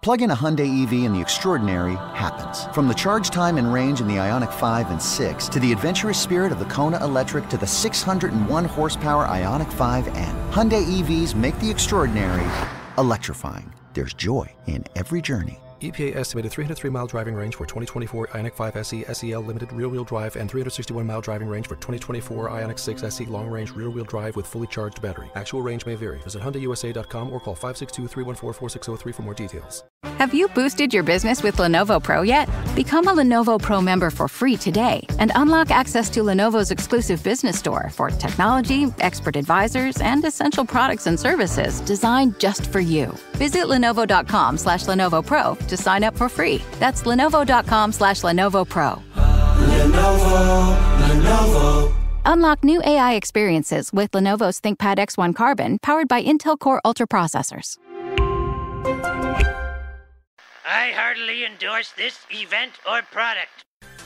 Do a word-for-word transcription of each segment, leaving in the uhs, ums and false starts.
Plug in a Hyundai E V and the extraordinary happens. From the charge time and range in the Ioniq five and six to the adventurous spirit of the Kona Electric to the six hundred one horsepower Ioniq five N. Hyundai E Vs make the extraordinary electrifying. There's joy in every journey. E P A estimated three hundred three mile driving range for twenty twenty-four Ioniq five S E S E L Limited rear-wheel drive and three hundred sixty-one mile driving range for twenty twenty-four Ioniq six S E long-range rear-wheel drive with fully charged battery. Actual range may vary. Visit Hyundai U S A dot com or call five six two, three one four, four six zero three for more details. Have you boosted your business with Lenovo Pro yet? Become a Lenovo Pro member for free today and unlock access to Lenovo's exclusive business store for technology, expert advisors, and essential products and services designed just for you. Visit Lenovo.com slash Lenovo Pro to sign up for free. That's Lenovo.com slash Lenovo Pro. Lenovo, Lenovo. Unlock new A I experiences with Lenovo's ThinkPad X one Carbon, powered by Intel Core Ultra processors. I heartily endorse this event or product.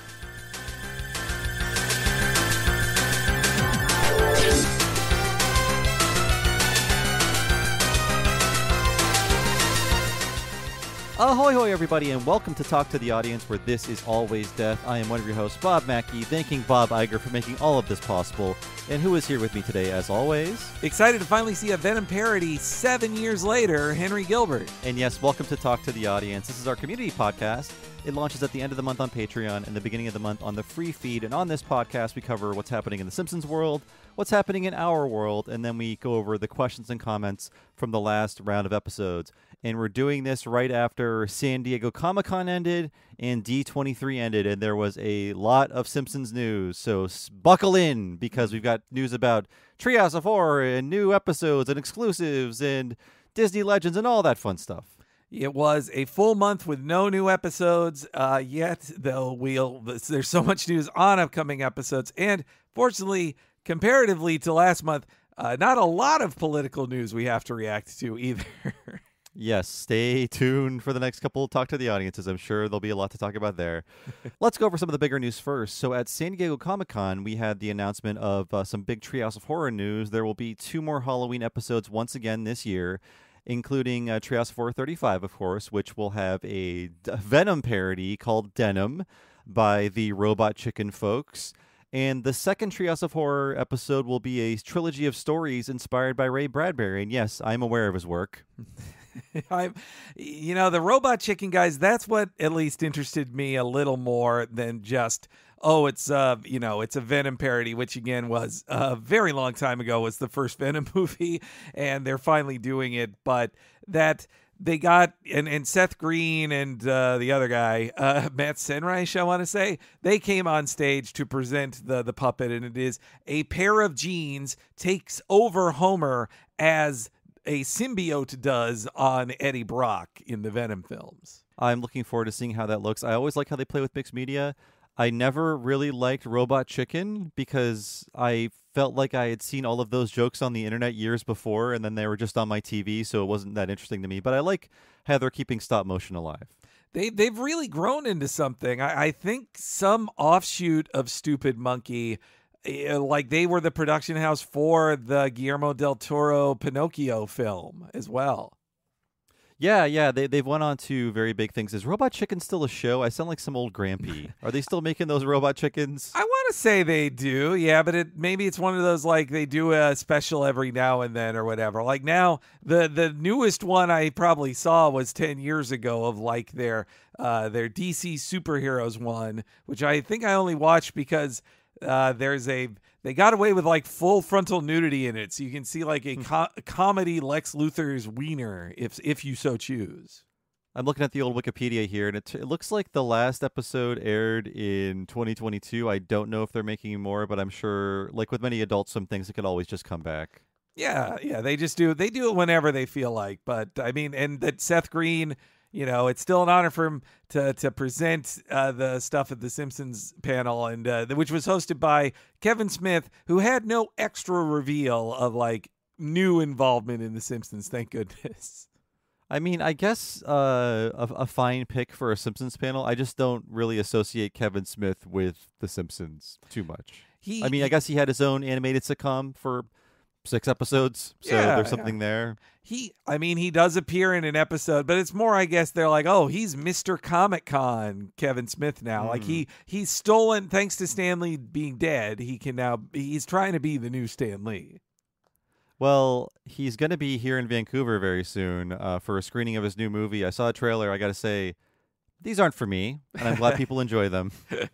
Ahoy, hoy, everybody, and welcome to Talk to the Audience, where this is always death. I am one of your hosts, Bob Mackey, thanking Bob Iger for making all of this possible. And who is here with me today, as always? Excited to finally see a Venom parody seven years later, Henry Gilbert. And yes, welcome to Talk to the Audience. This is our community podcast. It launches at the end of the month on Patreon and the beginning of the month on the free feed. And on this podcast, we cover what's happening in the Simpsons world, what's happening in our world, and then we go over the questions and comments from the last round of episodes. And we're doing this right after San Diego Comic-Con ended and D twenty-three ended, and there was a lot of Simpsons news. So buckle in, because we've got news about Treehouse of Horror and new episodes and exclusives and Disney Legends and all that fun stuff. It was a full month with no new episodes uh, yet, though we'll, there's so much news on upcoming episodes. And fortunately, comparatively to last month, uh, not a lot of political news we have to react to either. Yes, stay tuned for the next couple Talk to the Audiences. I'm sure there'll be a lot to talk about there. Let's go over some of the bigger news first. So at San Diego Comic-Con, we had the announcement of uh, some big Treehouse of Horror news. There will be two more Halloween episodes once again this year, including uh, Treehouse of Horror thirty-five, of course, which will have a D- Venom parody called Denim by the Robot Chicken folks. And the second Treehouse of Horror episode will be a trilogy of stories inspired by Ray Bradbury. And yes, I'm aware of his work. I'm, you know, the Robot Chicken guys, that's what at least interested me a little more than just, oh, it's, uh, you know, it's a Venom parody, which again was a very long time ago, was the first Venom movie, and they're finally doing it. But that they got, and, and Seth Green and uh, the other guy, uh, Matt Senreich, I want to say, they came on stage to present the, the puppet, and it is a pair of jeans takes over Homer as a symbiote does on Eddie Brock in the Venom films. I'm looking forward to seeing how that looks. I always like how they play with mixed media. I never really liked Robot Chicken because I felt like I had seen all of those jokes on the internet years before, and then they were just on my T V, so it wasn't that interesting to me. But I like how they're keeping stop motion alive. They, they've really grown into something. I, I think some offshoot of Stupid Monkey, like they were the production house for the Guillermo del Toro Pinocchio film as well. Yeah, yeah, they, they've went on to very big things. Is Robot Chicken still a show? I sound like some old Grampy. Are they still making those Robot Chickens? I want to say they do, yeah, but it maybe it's one of those, like, they do a special every now and then or whatever. Like now, the, the newest one I probably saw was ten years ago of, like, their, uh, their D C Superheroes one, which I think I only watched because Uh, there's a they got away with like full frontal nudity in it, so you can see like a, co- a comedy Lex Luthor's wiener if if you so choose. I'm looking at the old Wikipedia here, and it, it looks like the last episode aired in twenty twenty-two. I don't know if they're making more, but I'm sure, like with many adults, some things that could always just come back. Yeah, yeah, they just do they do it whenever they feel like. But I mean, and that Seth Green, you know, it's still an honor for him to to present uh, the stuff at the Simpsons panel, and uh, which was hosted by Kevin Smith, who had no extra reveal of like new involvement in the Simpsons. Thank goodness. I mean, I guess uh, a, a fine pick for a Simpsons panel. I just don't really associate Kevin Smith with the Simpsons too much. He, I mean, I guess he had his own animated sitcom for six episodes, so Yeah, there's something yeah. there. He, I mean, he does appear in an episode, but it's more, I guess, they're like, oh, he's Mister Comic Con, Kevin Smith now. Mm. Like he, he's stolen, thanks to Stan Lee being dead. He can now, he's trying to be the new Stan Lee. Well, he's going to be here in Vancouver very soon uh, for a screening of his new movie. I saw a trailer. I got to say, these aren't for me, and I'm glad people enjoy them.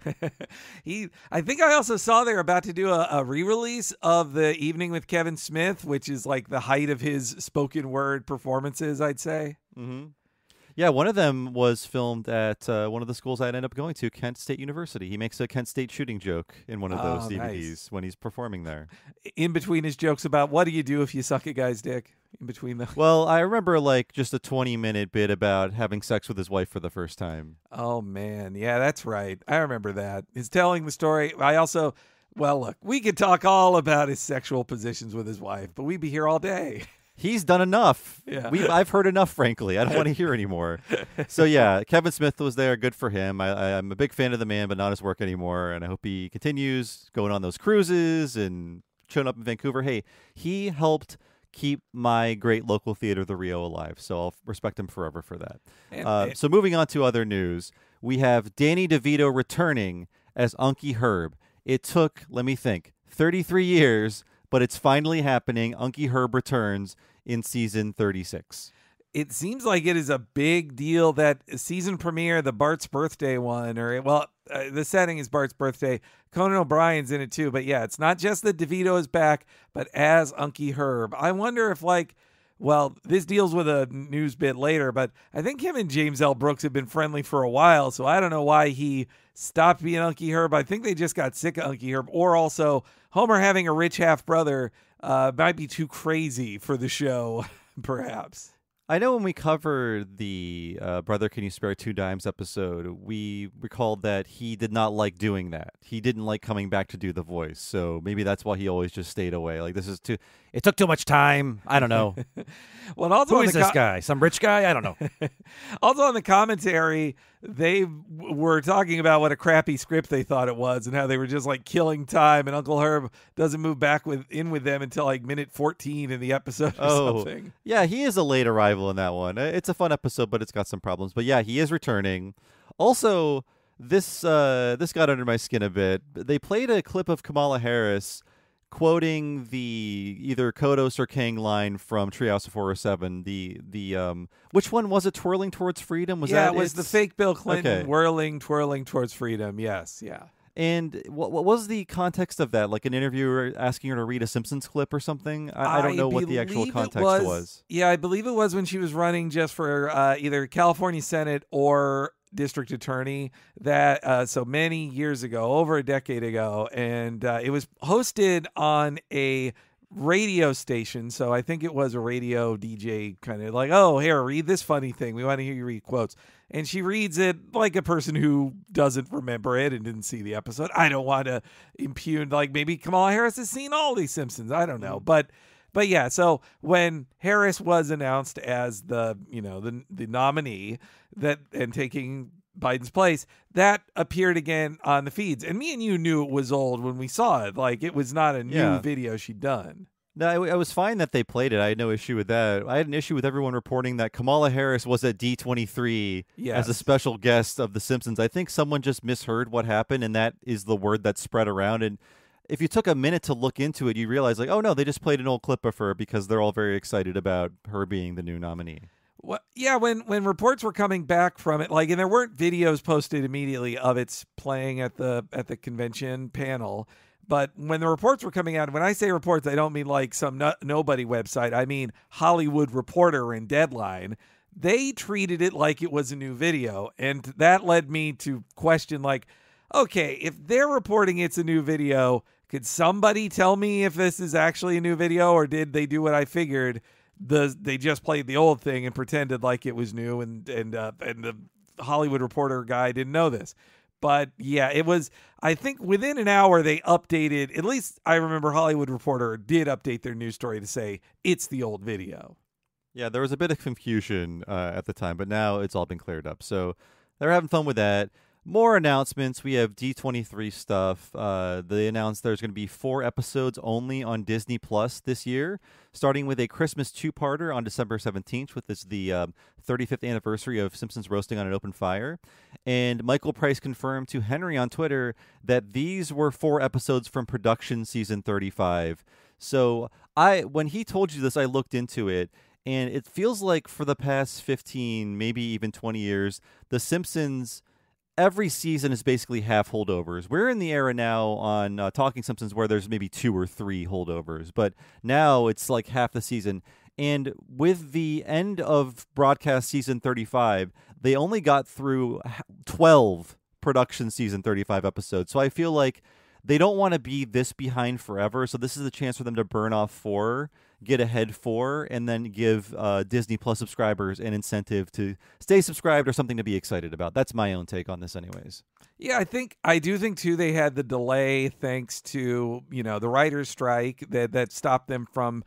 he, I think I also saw they're about to do a, a re-release of The Evening with Kevin Smith, which is like the height of his spoken word performances, I'd say. Mm-hmm. Yeah, one of them was filmed at uh, one of the schools I'd end up going to, Kent State University. He makes a Kent State shooting joke in one of those Oh, D V Ds nice. when he's performing there. In between his jokes about what do you do if you suck a guy's dick? In between the Well, I remember like just a twenty minute bit about having sex with his wife for the first time. Oh man, yeah, that's right. I remember that. He's telling the story. I also, well, look, we could talk all about his sexual positions with his wife, but we'd be here all day. He's done enough. Yeah. We've, I've heard enough, frankly. I don't want to hear anymore. So, yeah, Kevin Smith was there. Good for him. I, I, I'm a big fan of the man, but not his work anymore. And I hope he continues going on those cruises and showing up in Vancouver. Hey, he helped keep my great local theater, the Rio, alive. So I'll respect him forever for that. And, Uh, and- so moving on to other news, we have Danny DeVito returning as Unky Herb. It took, let me think, thirty-three years, but it's finally happening. Unky Herb returns in season thirty-six. It seems like it is a big deal that season premiere, the Bart's birthday one, or well, uh, the setting is Bart's birthday. Conan O'Brien's in it too, but yeah, it's not just that DeVito is back, but as Unky Herb. I wonder if like, well, this deals with a news bit later, but I think him and James L. Brooks have been friendly for a while, so I don't know why he stopped being Unky Herb. I think they just got sick of Unky Herb, or also Homer having a rich half brother uh, might be too crazy for the show, perhaps. I know when we covered the uh, Brother Can You Spare Two Dimes episode, we recalled that he did not like doing that. He didn't like coming back to do the voice. So maybe that's why he always just stayed away. Like, this is too, it took too much time. I don't know. Well, and also Who on is the this co- guy? Some rich guy? I don't know. Also on the commentary, they w- were talking about what a crappy script they thought it was and how they were just like killing time, and Uncle Herb doesn't move back with in with them until like minute fourteen in the episode or Oh, something. yeah, he is a late arrival in that one. Uh, It's a fun episode, but it's got some problems. But yeah, he is returning. Also, this uh, this got under my skin a bit. They played a clip of Kamala Harris quoting the either Kodos or Kang line from Treehouse of Horror seven. The the um, which one was it? Twirling Towards Freedom? Was yeah, that it was it? the fake Bill Clinton Okay. whirling, twirling towards freedom. Yes, yeah. And what what was the context of that? Like an interviewer asking her to read a Simpsons clip or something? I, I don't know what the actual believe it context was, was. Yeah, I believe it was when she was running just for uh, either California Senate or district attorney. That uh, so many years ago, over a decade ago, and uh, it was hosted on a radio station. So I think it was a radio D J kind of like, oh, here, read this funny thing. We want to hear you read quotes. And she reads it like a person who doesn't remember it and didn't see the episode. I don't want to impugn, like maybe Kamala Harris has seen all these Simpsons. I don't know. But but yeah, so when Harris was announced as the, you know, the the nominee that and taking Biden's place, that appeared again on the feeds. And me and you knew it was old when we saw it. Like it was not a new Yeah. video she'd done. No, I, I was fine that they played it. I had no issue with that. I had an issue with everyone reporting that Kamala Harris was at D twenty-three Yes. as a special guest of The Simpsons. I think someone just misheard what happened, and that is the word that spread around. And if you took a minute to look into it, you realize, like, oh, no, they just played an old clip of her because they're all very excited about her being the new nominee. Well, yeah, when when reports were coming back from it, like, and there weren't videos posted immediately of its playing at the at the convention panel, but when the reports were coming out, when I say reports, I don't mean like some no, nobody website. I mean Hollywood Reporter and Deadline. They treated it like it was a new video, and that led me to question, like, okay, if they're reporting it's a new video, could somebody tell me if this is actually a new video, or did they do what I figured? The they just played the old thing and pretended like it was new, and and uh, and the Hollywood Reporter guy didn't know this. But yeah, it was, I think within an hour they updated, at least I remember Hollywood Reporter did update their news story to say it's the old video. Yeah, there was a bit of confusion uh, at the time, but now it's all been cleared up. So they're having fun with that. More announcements. We have D twenty-three stuff. Uh, they announced there's going to be four episodes only on Disney Plus this year, starting with a Christmas two-parter on December seventeenth, which is the um, thirty-fifth anniversary of Simpsons roasting on an open fire. And Michael Price confirmed to Henry on Twitter that these were four episodes from production season thirty-five. So I, when he told you this, I looked into it, and it feels like for the past fifteen, maybe even twenty years, The Simpsons, every season is basically half holdovers. We're in the era now on uh, Talking Simpsons where there's maybe two or three holdovers, but now it's like half the season. And with the end of broadcast season thirty-five, they only got through twelve production season thirty-five episodes. So I feel like they don't want to be this behind forever. So this is a chance for them to burn off four, get ahead four, and then give uh, Disney Plus subscribers an incentive to stay subscribed or something to be excited about. That's my own take on this anyways. Yeah, I think I do think too they had the delay thanks to, you know, the writer's strike that that stopped them from,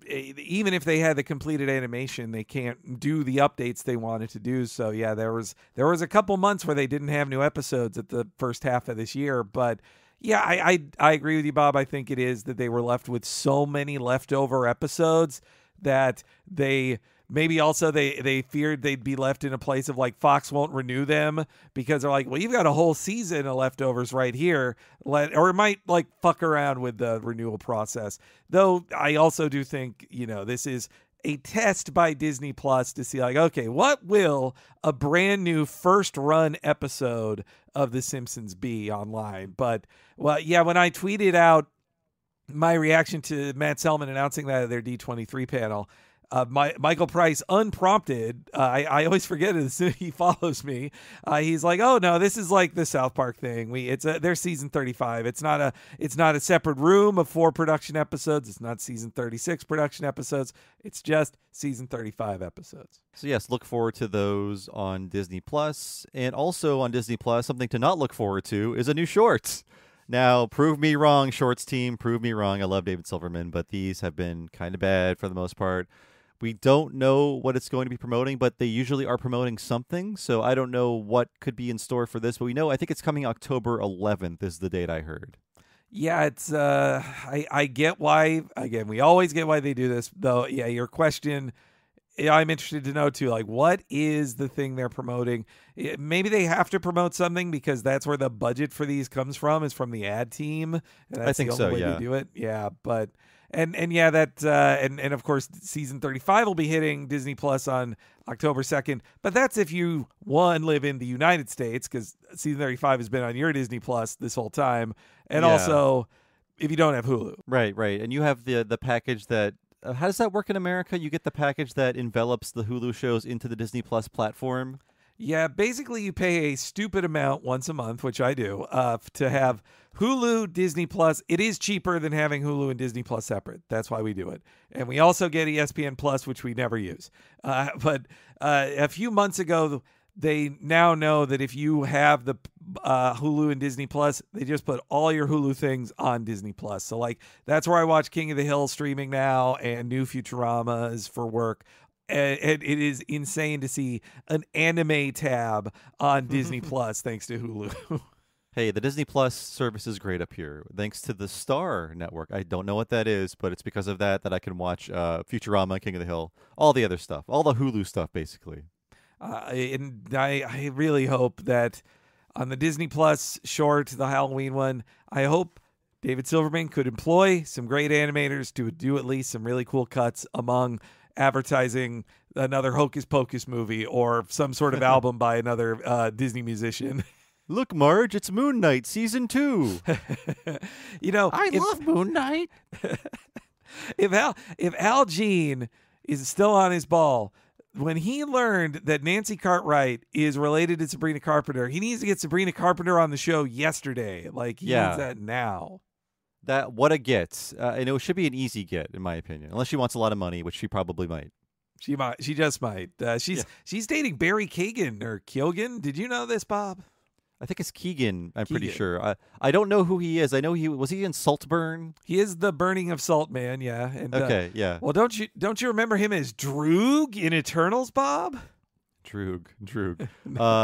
even if they had the completed animation, they can't do the updates they wanted to do. So yeah, there was there was a couple months where they didn't have new episodes at the first half of this year, but yeah, I, I I agree with you, Bob. I think it is that they were left with so many leftover episodes that they maybe also they, they feared they'd be left in a place of like Fox won't renew them because they're like, well, you've got a whole season of leftovers right here. Let or it might like fuck around with the renewal process. Though I also do think, you know, this is a test by Disney Plus to see like, okay, what will a brand new first run episode of The Simpsons be online? But well, yeah, when I tweeted out my reaction to Matt Selman announcing that at their D twenty-three panel, Uh, my, Michael Price, unprompted, uh, I, I always forget it as soon as he follows me. Uh, he's like, "Oh no, this is like the South Park thing. We it's a, they're season thirty-five. It's not a it's not a separate room of four production episodes. It's not season thirty-six production episodes. It's just season thirty-five episodes." So yes, look forward to those on Disney Plus, and also on Disney Plus, something to not look forward to is a new short. Now, prove me wrong, shorts team. Prove me wrong. I love David Silverman, but these have been kind of bad for the most part. We don't know what it's going to be promoting, but they usually are promoting something. So I don't know what could be in store for this, but we know I think it's coming October eleventh is the date I heard. Yeah, it's uh, I I get why. Again, we always get why they do this, though. Yeah, your question, I'm interested to know too. Like, what is the thing they're promoting? It, maybe they have to promote something because that's where the budget for these comes from. Is from the ad team. And that's I think the only so. way Yeah, to do it. Yeah, but. And and yeah, that uh, and and of course, season thirty-five will be hitting Disney Plus on October second. But that's if you one live in the United States, because season thirty-five has been on your Disney Plus this whole time, and Yeah. also if you don't have Hulu. Right, right, and you have the the package that. Uh, how does that work in America? You get the package that envelops the Hulu shows into the Disney Plus platform. Yeah, basically you pay a stupid amount once a month, which I do, uh, to have Hulu, Disney Plus. It is cheaper than having Hulu and Disney Plus separate. That's why we do it. And we also get E S P N Plus, which we never use. Uh, but uh, a few months ago, they now know that if you have the uh, Hulu and Disney Plus, they just put all your Hulu things on Disney Plus. So like that's where I watch King of the Hill streaming now and new Futurama is for work. And it is insane to see an anime tab on Disney Plus thanks to Hulu. Hey, the Disney Plus service is great up here, thanks to the Star Network. I don't know what that is, but it's because of that that I can watch uh, Futurama, King of the Hill, all the other stuff, all the Hulu stuff, basically. Uh, and I, I really hope that on the Disney Plus short, the Halloween one, I hope David Silverman could employ some great animators to do at least some really cool cuts among advertising another Hocus Pocus movie or some sort of album by another uh, Disney musician. Look, Marge, it's Moon Knight season two. You know, I if, love Moon Knight. if Al if Al Jean is still on his ball, when he learned that Nancy Cartwright is related to Sabrina Carpenter, he needs to get Sabrina Carpenter on the show yesterday. Like he Yeah. needs that now. That what a get, uh, and it should be an easy get, in my opinion, unless she wants a lot of money, which she probably might. She might. She just might. Uh, she's Yeah. she's dating Barry Keoghan or Keoghan. Did you know this, Bob? I think it's Keegan. I'm pretty Keegan. sure. I I don't know who he is. I know he was he in Saltburn. He is the Burning of Salt Man. Yeah. And, uh, Okay, yeah. well, don't you don't you remember him as Droog in Eternals, Bob? Droog, Droog. uh,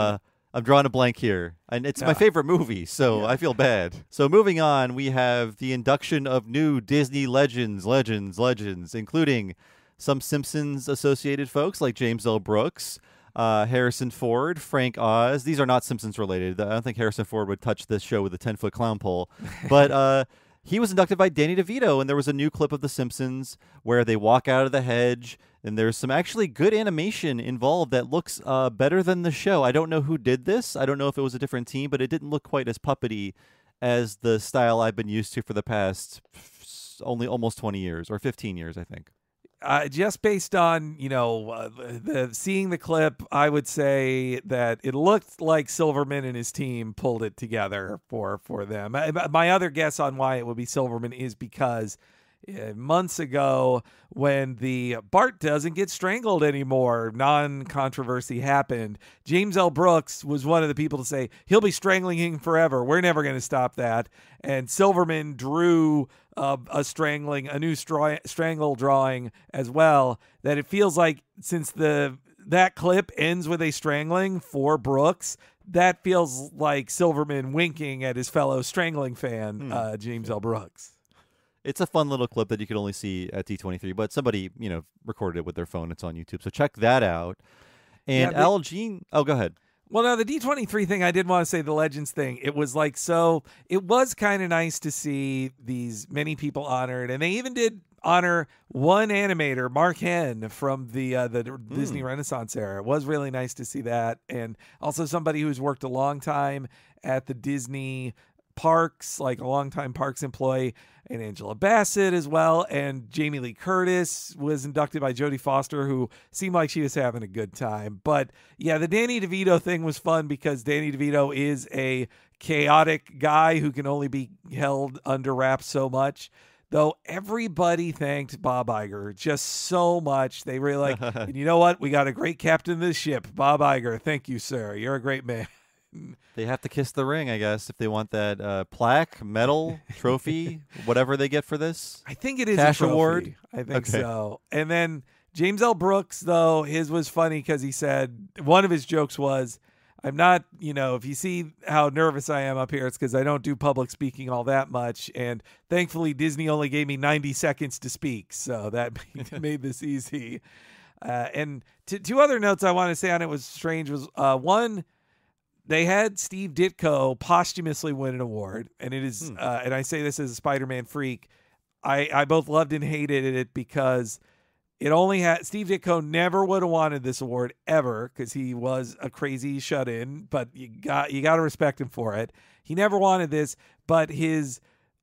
I'm drawing a blank here. And it's my Yeah. favorite movie, so Yeah. I feel bad. So moving on, we have the induction of new Disney legends, legends, legends, including some Simpsons associated folks like James L. Brooks, uh, Harrison Ford, Frank Oz. These are not Simpsons related. I don't think Harrison Ford would touch this show with a ten-foot clown pole. But uh, he was inducted by Danny DeVito, and there was a new clip of The Simpsons where they walk out of the hedge, and there's some actually good animation involved that looks uh, better than the show. I don't know who did this. I don't know if it was a different team, but it didn't look quite as puppety as the style I've been used to for the past f- only almost twenty years, or fifteen years, I think. Uh, just based on, you know, uh, the, the seeing the clip, I would say that it looked like Silverman and his team pulled it together for, for them. My, my other guess on why it would be Silverman is because uh, months ago, when the Bart doesn't get strangled anymore, non-controversy happened. James L. Brooks was one of the people to say, he'll be strangling him forever. We're never going to stop that. And Silverman drew Uh, a strangling, a new stra- strangle drawing as well, that it feels like since the that clip ends with a strangling for Brooks, that feels like Silverman winking at his fellow strangling fan, Hmm. uh, James L. Brooks. It's a fun little clip that you could only see at D twenty-three, but somebody, you know, recorded it with their phone. It's on YouTube, so check that out. And Yeah, the- Al Jean, oh, go ahead. Well, now the D twenty-three thing, I did want to say the Legends thing. It was like, so it was kind of nice to see these many people honored, and they even did honor one animator, Mark Henn, from the uh, the Disney Renaissance era. It was really nice to see that, and also somebody who's worked a long time at the Disney parks, like a longtime parks employee, and Angela Bassett as well, and Jamie Lee Curtis was inducted by Jodie Foster, who seemed like she was having a good time. But yeah, the Danny DeVito thing was fun because Danny DeVito is a chaotic guy who can only be held under wraps so much. Though everybody thanked Bob Iger just so much. They were like, and you know what? We got a great captain of this ship, Bob Iger. Thank you, sir. You're a great man. They have to kiss the ring, I guess, if they want that uh, plaque, medal, trophy, whatever they get for this. I think it is Cash a trophy. award? I think Okay. so. And then James L. Brooks, though, his was funny because he said one of his jokes was, I'm not, you know, if you see how nervous I am up here, it's because I don't do public speaking all that much. And thankfully, Disney only gave me ninety seconds to speak. So that made, made this easy. Uh, and t- two other notes I want to say on it was strange was uh, one, they had Steve Ditko posthumously win an award. And it is, Hmm. uh, and I say this as a Spider-Man freak, I, I both loved and hated it because it only had Steve Ditko never would have wanted this award ever because he was a crazy shut-in, but you got you got to respect him for it. He never wanted this, but his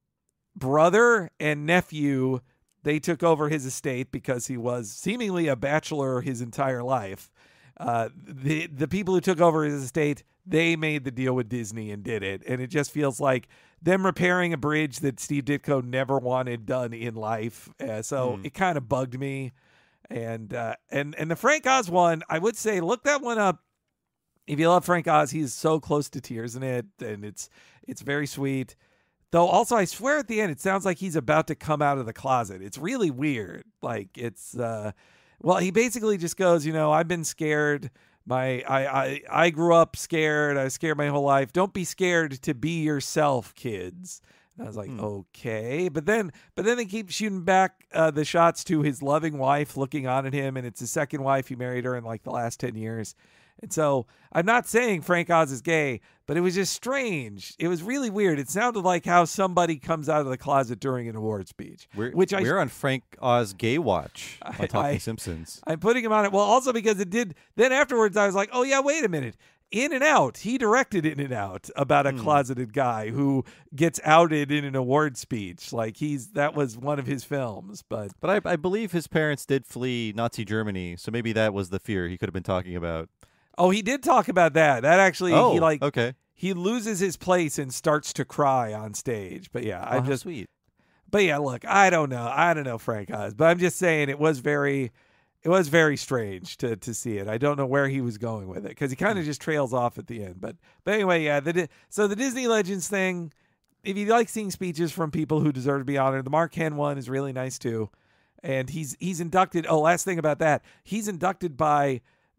brother and nephew, they took over his estate because he was seemingly a bachelor his entire life. Uh, the the people who took over his estate, they made the deal with Disney and did it, and it just feels like them repairing a bridge that Steve Ditko never wanted done in life. Uh, so Hmm. it kind of bugged me. And uh, and and the Frank Oz one, I would say look that one up. If you love Frank Oz, he's so close to tears in it, and it's it's very sweet. Though also, I swear at the end, it sounds like he's about to come out of the closet. It's really weird. Like it's uh, well, he basically just goes, you know, I've been scared. My I I I grew up scared. I was scared my whole life. Don't be scared to be yourself, kids. And I was like, Hmm. okay, but then, but then they keep shooting back uh, the shots to his loving wife looking on at him, and it's his second wife. He married her in like the last ten years, and so I'm not saying Frank Oz is gay, but it was just strange. It was really weird. It sounded like how somebody comes out of the closet during an award speech, We're, which I we're on Frank Oz Gay Watch on I- Talking I- Simpsons. I'm putting him on it. Well, also because it did. Then afterwards, I was like, oh yeah, wait a minute. In and Out. He directed In and Out about a Hmm. closeted guy who gets outed in an award speech. Like he's that was one of his films, but But I, I believe his parents did flee Nazi Germany, so maybe that was the fear he could have been talking about. oh, he did talk about that. That actually, oh, he like okay. he loses his place and starts to cry on stage. But yeah, Oh, I how just sweet. But yeah, look, I don't know. I don't know Frank Oz, but I'm just saying it was very it was very strange to to see it. I don't know where he was going with it because he kind of just trails off at the end. But but anyway, yeah. The Di- so the Disney Legends thing. If you like seeing speeches from people who deserve to be honored, the Mark Henn one is really nice too. And he's he's inducted. Oh, last thing about that, he's inducted by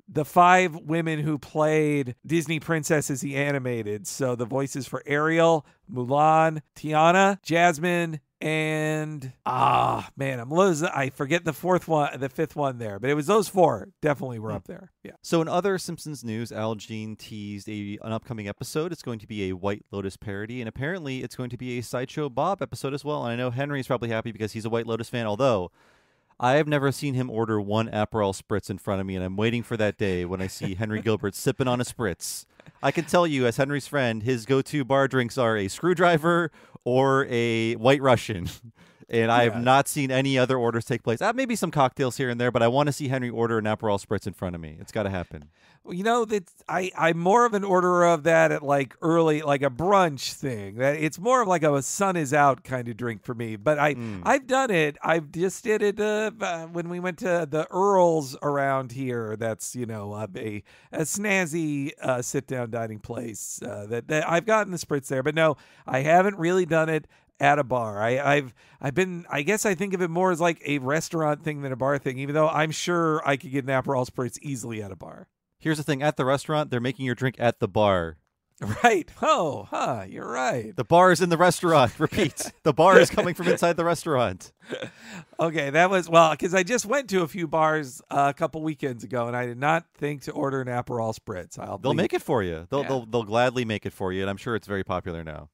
the five women who played Disney princesses he animated. So the voices for Ariel, Mulan, Tiana, Jasmine, and ah man, I'm losing. I forget the fourth one, the fifth one there, but it was those four. Definitely were up there. Yeah. So in other Simpsons news, Al Jean teased a, an upcoming episode. It's going to be a White Lotus parody, and apparently it's going to be a Sideshow Bob episode as well. And I know Henry's probably happy because he's a White Lotus fan, although I have never seen him order one Aperol Spritz in front of me, and I'm waiting for that day when I see Henry Gilbert sipping on a Spritz. I can tell you, as Henry's friend, his go-to bar drinks are a screwdriver or a White Russian. And I have Yeah. not seen any other orders take place. Uh, maybe some cocktails here and there, but I want to see Henry order an Aperol Spritz in front of me. It's got to happen. Well, you know, that I, I'm more of an orderer of that at like early, like a brunch thing. That it's more of like a sun is out kind of drink for me. But I, Mm. I've done it. I've just did it uh, uh, when we went to the Earls around here. That's, you know, uh, a, a snazzy uh, sit down dining place uh, that, that I've gotten the Spritz there. But no, I haven't really done it at a bar. I, I've I've been I guess I think of it more as like a restaurant thing than a bar thing, even though I'm sure I could get an Aperol Spritz easily at a bar. Here's the thing. At the restaurant, they're making your drink at the bar. Right. Oh, huh, you're right. The bar is in the restaurant. Repeat. The bar is coming from inside the restaurant. Okay, that was, well, because I just went to a few bars uh, a couple weekends ago, and I did not think to order an Aperol Spritz. I'll They'll be- make it for you. They'll, Yeah. they'll they'll gladly make it for you, and I'm sure it's very popular now.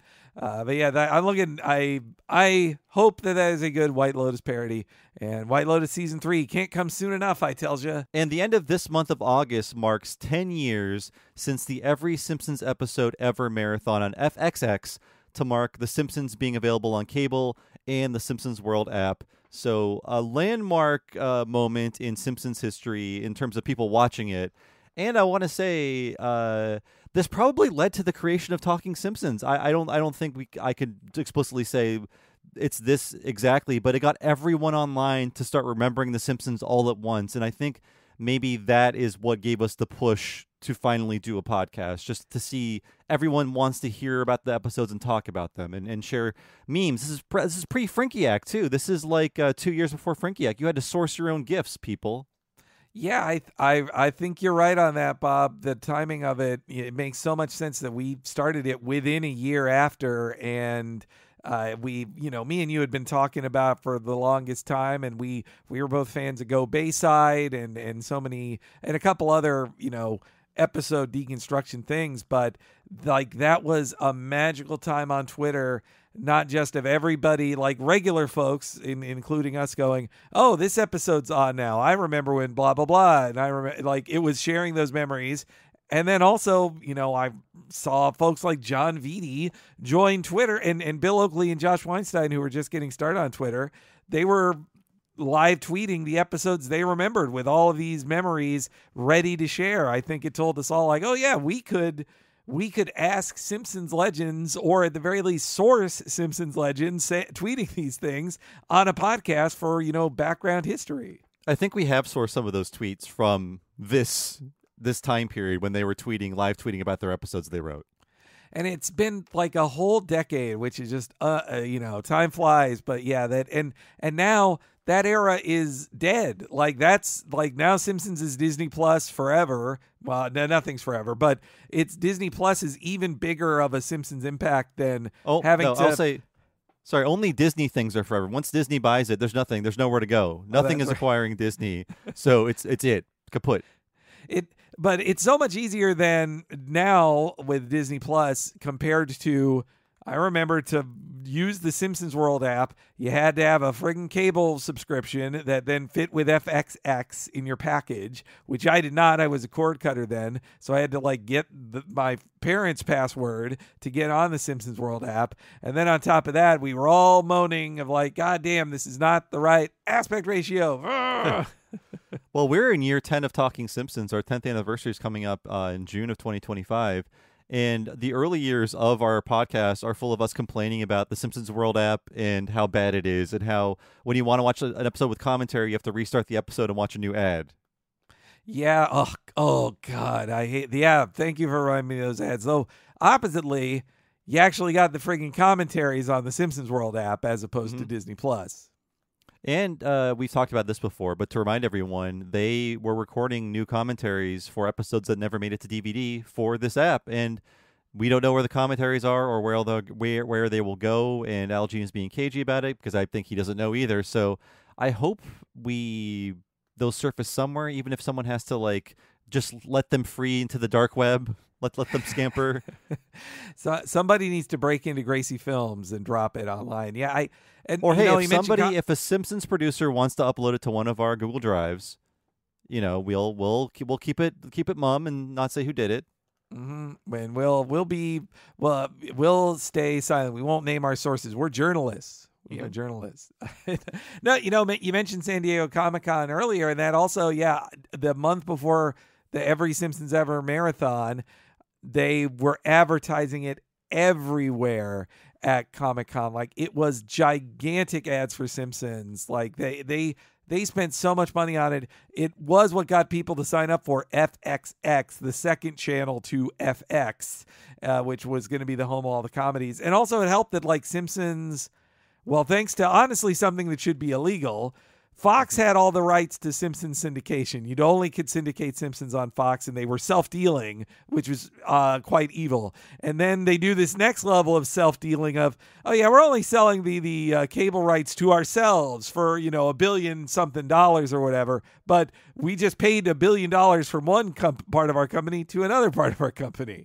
Uh, but yeah, that, I'm looking. I I hope that that is a good White Lotus parody, and White Lotus season three can't come soon enough. I tells you. And the end of this month of August marks ten years since the Every Simpsons Episode Ever marathon on F X X to mark The Simpsons being available on cable and the Simpsons World app. So a landmark uh, moment in Simpsons history in terms of people watching it. And I want to say uh, this probably led to the creation of Talking Simpsons. I, I don't I don't think we I could explicitly say it's this exactly, but it got everyone online to start remembering The Simpsons all at once. And I think maybe that is what gave us the push to finally do a podcast, just to see everyone wants to hear about the episodes and talk about them and, and share memes. This is pre- this is pre-Frinkiac, too. This is like uh, two years before Frinkiac. You had to source your own gifts, people. Yeah, I I I think you're right on that, Bob. The timing of it, it makes so much sense that we started it within a year after, and uh, we, you know, me and you had been talking about for the longest time, and we we were both fans of Go Bayside and and so many and a couple other, you know, episode deconstruction things, but like that was a magical time on Twitter. Not just of everybody, like regular folks, in, including us, going, "Oh, this episode's on now. I remember when blah blah blah," and I remember like it was sharing those memories. And then also, you know, I saw folks like John Vitti join Twitter, and and Bill Oakley and Josh Weinstein, who were just getting started on Twitter. They were live tweeting the episodes they remembered with all of these memories ready to share. I think it told us all, like, "Oh yeah, we could." We could ask Simpsons legends, or at the very least source Simpsons legends, say, tweeting these things on a podcast for, you know, background history. I think we have sourced some of those tweets from this this time period when they were tweeting, live tweeting about their episodes they wrote. And it's been like a whole decade, which is just, uh, uh you know, time flies. But yeah, that and and now that era is dead. Like that's like now Simpsons is Disney Plus forever. Well, no, nothing's forever, but it's Disney Plus is even bigger of a Simpsons impact than Oh, having no, to. I'll say, sorry, only Disney things are forever. Once Disney buys it, there's nothing. There's nowhere to go. Nothing that's is right. acquiring Disney. So it's it's it. Kaput. It, but it's so much easier than now with Disney Plus compared to. I remember to use the Simpsons World app, you had to have a friggin' cable subscription that then fit with F X X in your package, which I did not. I was a cord cutter then, so I had to like get the, my parents' password to get on the Simpsons World app. And then on top of that, we were all moaning of like, God damn, this is not the right aspect ratio. Well, we're in year ten of Talking Simpsons. Our tenth anniversary is coming up uh, in June of twenty twenty-five. And the early years of our podcast are full of us complaining about the Simpsons World app and how bad it is, and how when you want to watch an episode with commentary, you have to restart the episode and watch a new ad. Yeah. Oh, oh God. I hate the app. Thank you for reminding me of those ads. Though, oppositely, you actually got the friggin' commentaries on the Simpsons World app as opposed Mm-hmm. to Disney Plus. And uh, we've talked about this before, but to remind everyone, they were recording new commentaries for episodes that never made it to D V D for this app, and we don't know where the commentaries are or where the where where they will go. And Al Jean is being cagey about it because I think he doesn't know either. So I hope we those surface somewhere, even if someone has to like just let them free into the dark web. Let let them scamper. So somebody needs to break into Gracie Films and drop it online. Yeah, I and or you hey, know, if he mentioned somebody, co- if a Simpsons producer wants to upload it to one of our Google Drives, you know, we'll we'll keep, we'll keep it keep it mum and not say who did it. Mm-hmm. And we'll we'll be well we'll stay silent. We won't name our sources. We're journalists. You know, Mm-hmm. journalists. No, you know, you mentioned San Diego Comic-Con earlier, and that also, yeah, the month before the Every Simpsons Ever marathon, they were advertising it everywhere at Comic-Con. Like, it was gigantic ads for Simpsons. Like, they they they spent so much money on it. It was what got people to sign up for F X X, the second channel to F X, uh, which was going to be the home of all the comedies. And also it helped that, like, Simpsons, well, thanks to honestly something that should be illegal, Fox had all the rights to Simpsons syndication. You'd only could syndicate Simpsons on Fox, and they were self-dealing, which was uh, quite evil. And then they do this next level of self-dealing of, oh yeah, we're only selling the the uh, cable rights to ourselves for, you know, a billion something dollars or whatever. But we just paid a billion dollars from one comp- part of our company to another part of our company.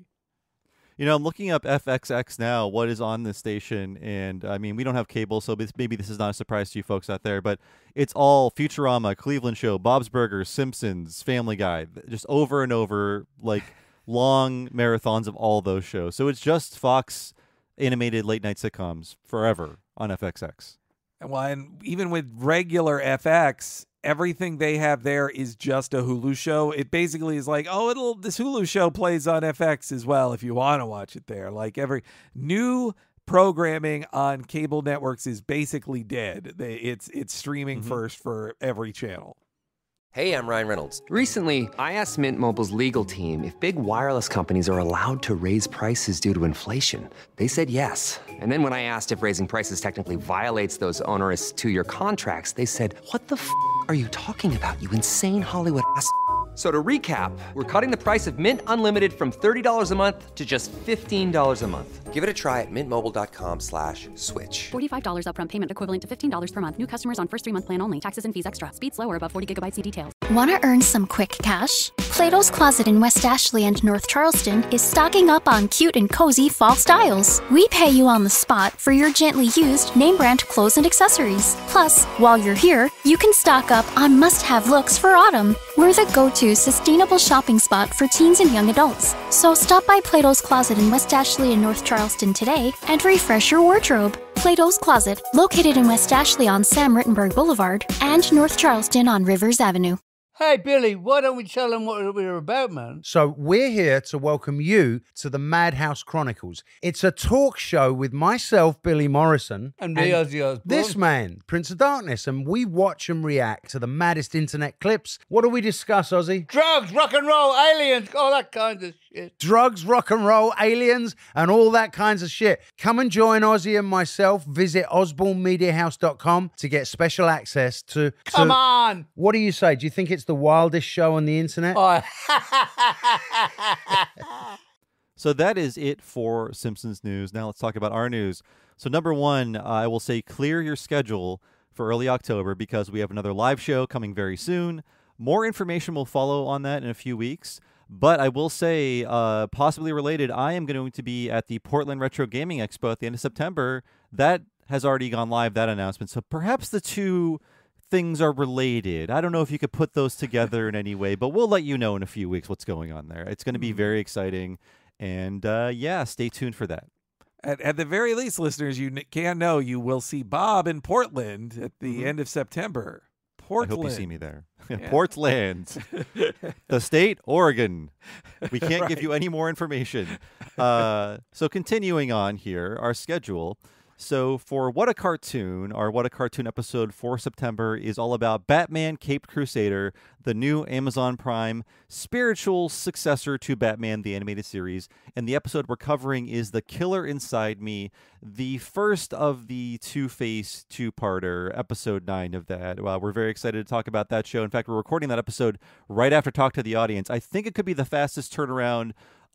You know, I'm looking up F X X now, what is on this station, and I mean, we don't have cable, so this, maybe this is not a surprise to you folks out there, but it's all Futurama, Cleveland Show, Bob's Burgers, Simpsons, Family Guy, just over and over, like long marathons of all those shows. So it's just Fox animated late-night sitcoms forever on F X X. Well, and even with regular F X, everything they have there is just a Hulu show. It basically is like, oh, it'll this Hulu show plays on F X as well if you want to watch it there. Like, every new programming on cable networks is basically dead. They, it's it's streaming Mm-hmm. first for every channel. Hey, I'm Ryan Reynolds. Recently, I asked Mint Mobile's legal team if big wireless companies are allowed to raise prices due to inflation. They said yes. And then when I asked if raising prices technically violates those onerous two-year contracts, they said, what the f*** are you talking about, you insane Hollywood ass f- So to recap, we're cutting the price of Mint Unlimited from thirty dollars a month to just fifteen dollars a month. Give it a try at mintmobile.com slash switch. forty-five dollars upfront payment equivalent to fifteen dollars per month. New customers on first three-month plan only. Taxes and fees extra. Speed slower above forty gigabytes. See details. Want to earn some quick cash? Plato's Closet in West Ashley and North Charleston is stocking up on cute and cozy fall styles. We pay you on the spot for your gently used name brand clothes and accessories. Plus, while you're here, you can stock up on must-have looks for autumn. We're the go-to sustainable shopping spot for teens and young adults. So stop by Plato's Closet in West Ashley and North Charleston today and refresh your wardrobe. Plato's Closet, located in West Ashley on Sam Rittenberg Boulevard and North Charleston on Rivers Avenue. Hey, Billy, why don't we tell them what we're about, man? So we're here to welcome you to the Madhouse Chronicles. It's a talk show with myself, Billy Morrison. And me, Ozzy Osbourne. This man, Prince of Darkness. And we watch and react to the maddest internet clips. What do we discuss, Ozzy? Drugs, rock and roll, aliens, all that kind of shit. Drugs, rock and roll, aliens, and all that kinds of shit. Come and join Ozzy and myself. Visit osborne media house dot com to get special access to... to Come on! What do you say? Do you think it's the wildest show on the internet? Oh. So that is it for Simpsons news. Now let's talk about our news. So number one, uh, I will say clear your schedule for early October because we have another live show coming very soon. More information will follow on that in a few weeks. But I will say, uh, possibly related, I am going to be at the Portland Retro Gaming Expo at the end of September. That has already gone live, that announcement. So perhaps the two things are related. I don't know if you could put those together in any way, but we'll let you know in a few weeks what's going on there. It's going to be very exciting. And uh, yeah, stay tuned for that. At, at the very least, listeners, you n- can know you will see Bob in Portland at the mm-hmm. end of September. Portland. I hope you see me there. Yeah. Portland. The state, Oregon. We can't right. give you any more information. Uh, so continuing on here, our schedule. So for What a Cartoon, our What a Cartoon episode for September is all about Batman Caped Crusader, the new Amazon Prime spiritual successor to Batman the Animated Series. And the episode we're covering is The Killer Inside Me, the first of the Two-Face two-parter, episode nine of that. Well, we're very excited to talk about that show. In fact, we're recording that episode right after Talk to the Audience. I think it could be the fastest turnaround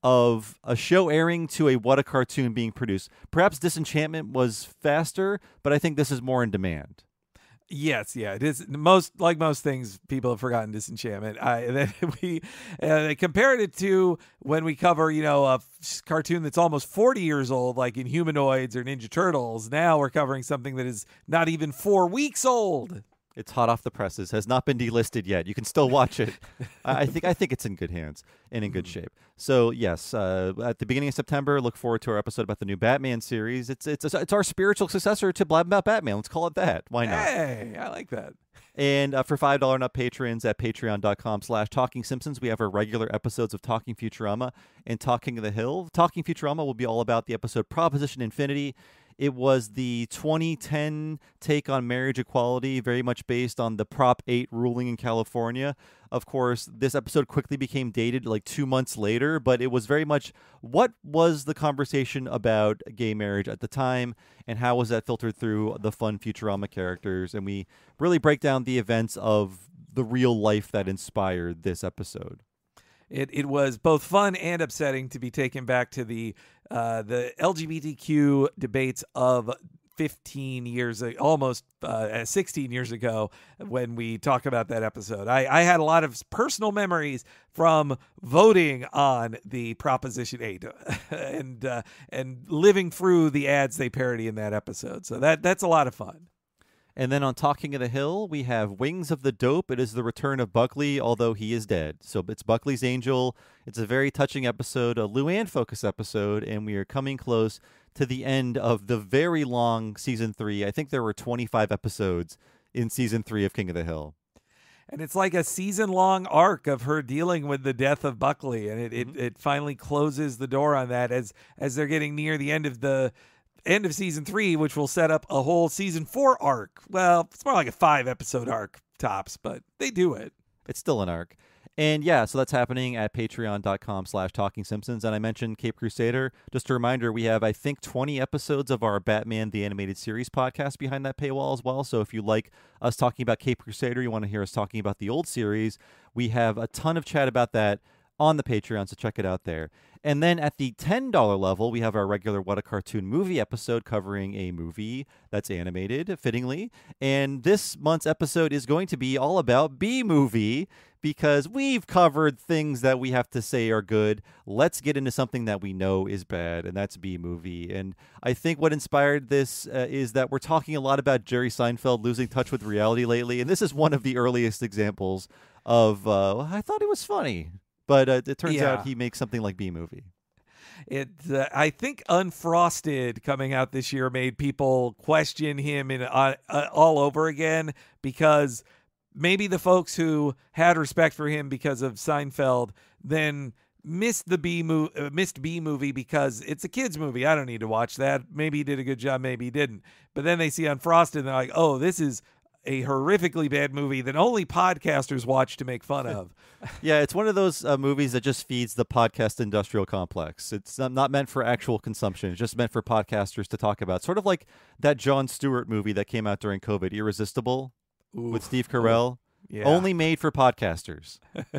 of a show airing to a What a Cartoon being produced. Perhaps Disenchantment was faster, but I think this is more in demand. Yes, yeah, it is. Most like most things, people have forgotten Disenchantment. I then we uh, compared it to when we cover, you know, a f- cartoon that's almost forty years old, like in Humanoids or Ninja Turtles. Now we're covering something that is not even four weeks old. It's hot off the presses, has not been delisted yet. You can still watch it. I think I think it's in good hands and in good shape. So yes, uh, at the beginning of September, look forward to our episode about the new Batman series. It's it's it's our spiritual successor to Blab About Batman. Let's call it that. Why not? Hey, I like that. And uh, for five dollars and up patrons at patreon.com slash Talking Simpsons, we have our regular episodes of Talking Futurama and Talking the Hill. Talking Futurama will be all about the episode Proposition Infinity. It was the twenty ten take on marriage equality, very much based on the Prop eight ruling in California. Of course, this episode quickly became dated like two months later, but it was very much what was the conversation about gay marriage at the time, and how was that filtered through the fun Futurama characters. And we really break down the events of the real life that inspired this episode. It it was both fun and upsetting to be taken back to the uh, the L G B T Q debates of fifteen years, almost uh, sixteen years ago when we talk about that episode. I, I had a lot of personal memories from voting on the Proposition eight and uh, and living through the ads they parody in that episode. So that that's a lot of fun. And then on Talking of the Hill, we have Wings of the Dope. It is the return of Buckley, although he is dead. So it's Buckley's Angel. It's a very touching episode, a Luann focus episode, and we are coming close to the end of the very long season three. I think there were twenty-five episodes in season three of King of the Hill. And it's like a season-long arc of her dealing with the death of Buckley, and it, Mm-hmm. it, it finally closes the door on that as as they're getting near the end of the end of season three, which will set up a whole season four arc. Well, it's more like a five episode arc tops, but they do it. It's still an arc. And yeah, so that's happening at patreon.com slash Talking Simpsons. And I mentioned Cape Crusader. Just a reminder, we have, I think, twenty episodes of our Batman the Animated Series podcast behind that paywall as well. So if you like us talking about Cape Crusader, you want to hear us talking about the old series, we have a ton of chat about that on the Patreon, so check it out there. And then at the ten dollars level, we have our regular What a Cartoon movie episode covering a movie that's animated, fittingly. And this month's episode is going to be all about B-Movie, because we've covered things that we have to say are good. Let's get into something that we know is bad, and that's B-Movie. And I think what inspired this uh, is that we're talking a lot about Jerry Seinfeld losing touch with reality lately, and this is one of the earliest examples of, uh, well, I thought it was funny. But uh, it turns Yeah. out he makes something like B-Movie. It, uh, I think Unfrosted coming out this year made people question him in uh, uh, all over again, because maybe the folks who had respect for him because of Seinfeld then missed the B movie, uh, missed B movie because it's a kids movie. I don't need to watch that. Maybe he did a good job, maybe he didn't. But then they see Unfrosted and they're like, oh, this is a horrifically bad movie that only podcasters watch to make fun of. Yeah, it's one of those uh, movies that just feeds the podcast industrial complex. It's not, not meant for actual consumption. It's just meant for podcasters to talk about. Sort of like that Jon Stewart movie that came out during COVID, Irresistible, Oof. with Steve Carell. Yeah. Only made for podcasters.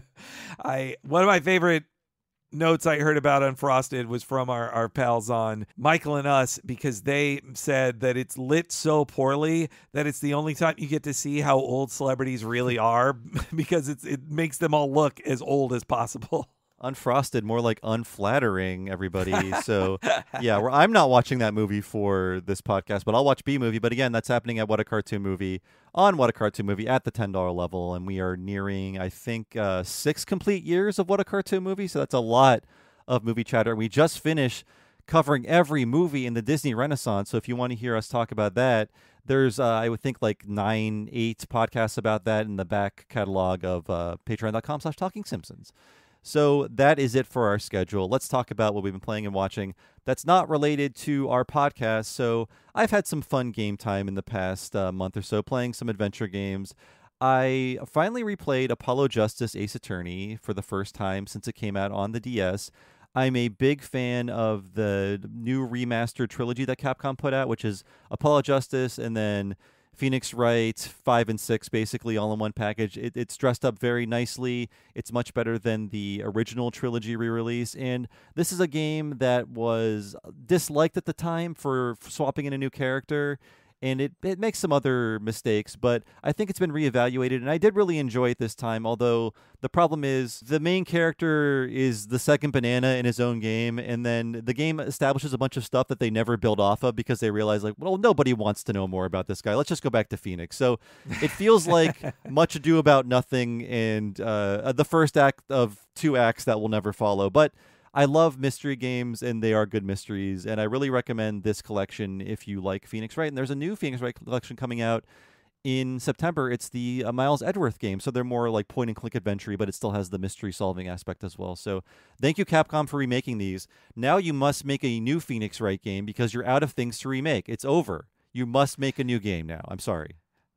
I one of my favorite notes I heard about Unfrosted was from our, our pals on Michael and Us, because they said that it's lit so poorly that it's the only time you get to see how old celebrities really are, because it's it makes them all look as old as possible. Unfrosted, more like unflattering, everybody. So, yeah, we're, I'm not watching that movie for this podcast, but I'll watch B-Movie. But again, that's happening at What a Cartoon Movie, on What a Cartoon Movie at the ten dollars level. And we are nearing, I think, uh, six complete years of What a Cartoon Movie. So that's a lot of movie chatter. We just finished covering every movie in the Disney Renaissance. So if you want to hear us talk about that, there's, uh, I would think, like nine, eight podcasts about that in the back catalog of uh, patreon.com slash Talking Simpsons. So that is it for our schedule. Let's talk about what we've been playing and watching that's not related to our podcast. So I've had some fun game time in the past uh, month or so, playing some adventure games. I finally replayed Apollo Justice Ace Attorney for the first time since it came out on the D S. I'm a big fan of the new remastered trilogy that Capcom put out, which is Apollo Justice and then Phoenix Wright five and six, basically all in one package. It, it's dressed up very nicely. It's much better than the original trilogy re-release. And this is a game that was disliked at the time for swapping in a new character. And it, it makes some other mistakes, but I think it's been reevaluated, and I did really enjoy it this time, although the problem is the main character is the second banana in his own game, and then the game establishes a bunch of stuff that they never build off of because they realize, like, well, nobody wants to know more about this guy. Let's just go back to Phoenix. So it feels like Much Ado About Nothing and uh, the first act of two acts that will never follow, but I love mystery games, and they are good mysteries, and I really recommend this collection if you like Phoenix Wright. And there's a new Phoenix Wright collection coming out in September. It's the uh, Miles Edgeworth game, so they're more like point-and-click adventure, but it still has the mystery-solving aspect as well. So thank you, Capcom, for remaking these. Now you must make a new Phoenix Wright game because you're out of things to remake. It's over. You must make a new game now. I'm sorry.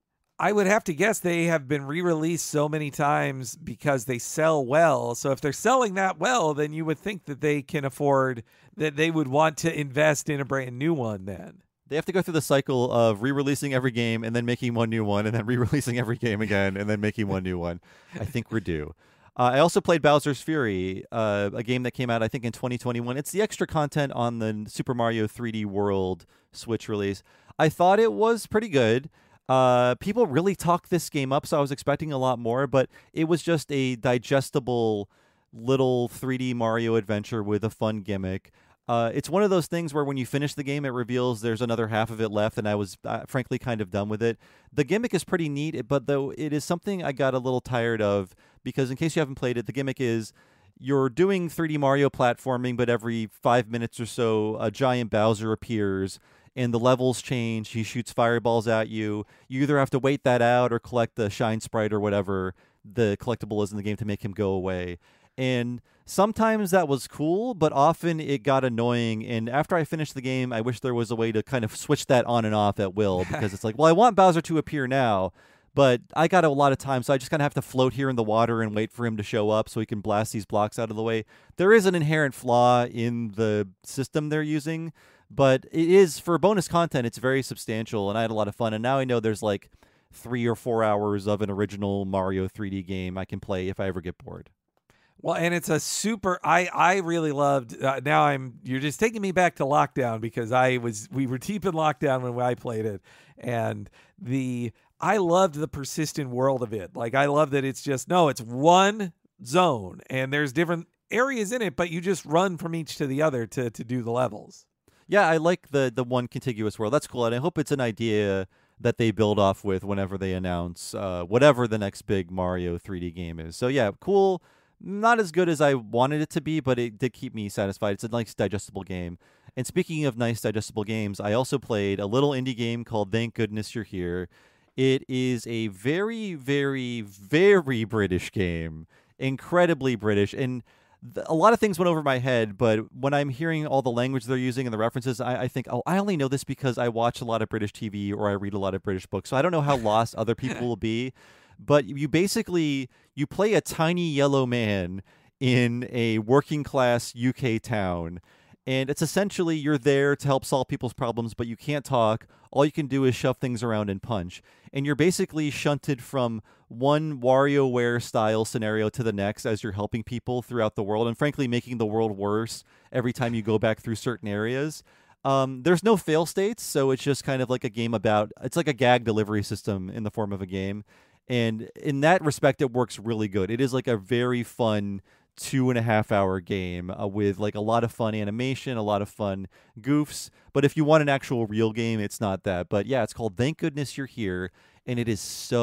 I would have to guess they have been re-released so many times because they sell well. So if they're selling that well, then you would think that they can afford, that they would want to invest in a brand new one then. They have to go through the cycle of re-releasing every game and then making one new one and then re-releasing every game again and then making one new one. I think we're due. Uh, I also played Bowser's Fury, uh, a game that came out, I think, in twenty twenty-one. It's the extra content on the Super Mario three D World Switch release. I thought it was pretty good. Uh, people really talked this game up, so I was expecting a lot more, but it was just a digestible little three D Mario adventure with a fun gimmick. Uh, it's one of those things where when you finish the game, it reveals there's another half of it left, and I was uh, frankly kind of done with it. The gimmick is pretty neat, but though it is something I got a little tired of, because in case you haven't played it, the gimmick is you're doing three D Mario platforming, but every five minutes or so, a giant Bowser appears, and the levels change. He shoots fireballs at you. You either have to wait that out or collect the Shine Sprite or whatever the collectible is in the game to make him go away. And sometimes that was cool, but often it got annoying. And after I finished the game, I wish there was a way to kind of switch that on and off at will, because it's like, well, I want Bowser to appear now, but I got a lot of time, so I just kind of have to float here in the water and wait for him to show up so he can blast these blocks out of the way. There is an inherent flaw in the system they're using, but it is, for bonus content, it's very substantial, and I had a lot of fun. And now I know there's like three or four hours of an original Mario three D game I can play if I ever get bored. Well, and it's a super, I, I really loved, uh, now I'm, you're just taking me back to lockdown, because I was, we were deep in lockdown when I played it. And the, I loved the persistent world of it. Like, I love that it's just, no, it's one zone and there's different areas in it, but you just run from each to the other to, to do the levels. Yeah, I like the the one contiguous world. That's cool, and I hope it's an idea that they build off with whenever they announce uh, whatever the next big Mario three D game is. So yeah, cool. Not as good as I wanted it to be, but it did keep me satisfied. It's a nice digestible game. And speaking of nice digestible games, I also played a little indie game called Thank Goodness You're Here. It is a very, very, very British game. Incredibly British. And a lot of things went over my head, but when I'm hearing all the language they're using and the references, I, I think, oh, I only know this because I watch a lot of British T V or I read a lot of British books, so I don't know how lost other people will be. But you basically, you play a tiny yellow man in a working class U K town, and it's essentially you're there to help solve people's problems, but you can't talk. All you can do is shove things around and punch. And you're basically shunted from one WarioWare style scenario to the next as you're helping people throughout the world, and frankly making the world worse every time you go back through certain areas. Um, there's no fail states, so it's just kind of like a game about, it's like a gag delivery system in the form of a game. And in that respect, it works really good. It is like a very fun two and a half hour game uh, with like a lot of fun animation, a lot of fun goofs. But if you want an actual real game, it's not that. But yeah, it's called Thank Goodness You're Here, and it is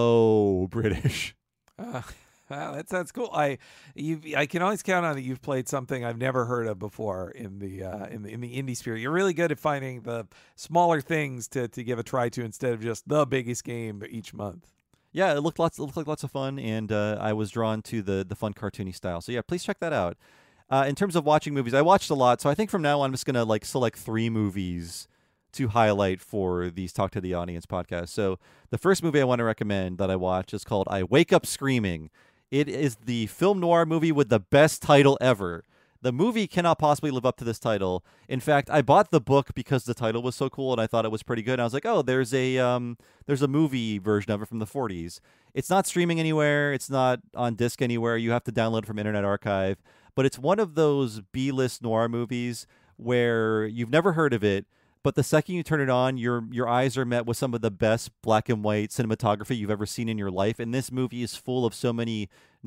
so British. Uh, wow, that sounds cool. I you I can always count on that you've played something I've never heard of before in the uh, in the in the indie sphere. You're really good at finding the smaller things to to give a try to instead of just the biggest game each month. Yeah, it looked lots. It looked like lots of fun, and uh, I was drawn to the the fun cartoony style. So yeah, please check that out. Uh, in terms of watching movies, I watched a lot, so I think from now on I'm just gonna like select three movies to highlight for these Talk to the Audience podcasts. So the first movie I want to recommend that I watched is called I Wake Up Screaming. It is the film noir movie with the best title ever. The movie cannot possibly live up to this title. In fact, I bought the book because the title was so cool and I thought it was pretty good. And I was like, oh, there's a um, there's a movie version of it from the forties. It's not streaming anywhere. It's not on disc anywhere. You have to download it from Internet Archive. But it's one of those B-list noir movies where you've never heard of it, but the second you turn it on, your your eyes are met with some of the best black and white cinematography you've ever seen in your life. And this movie is full of so many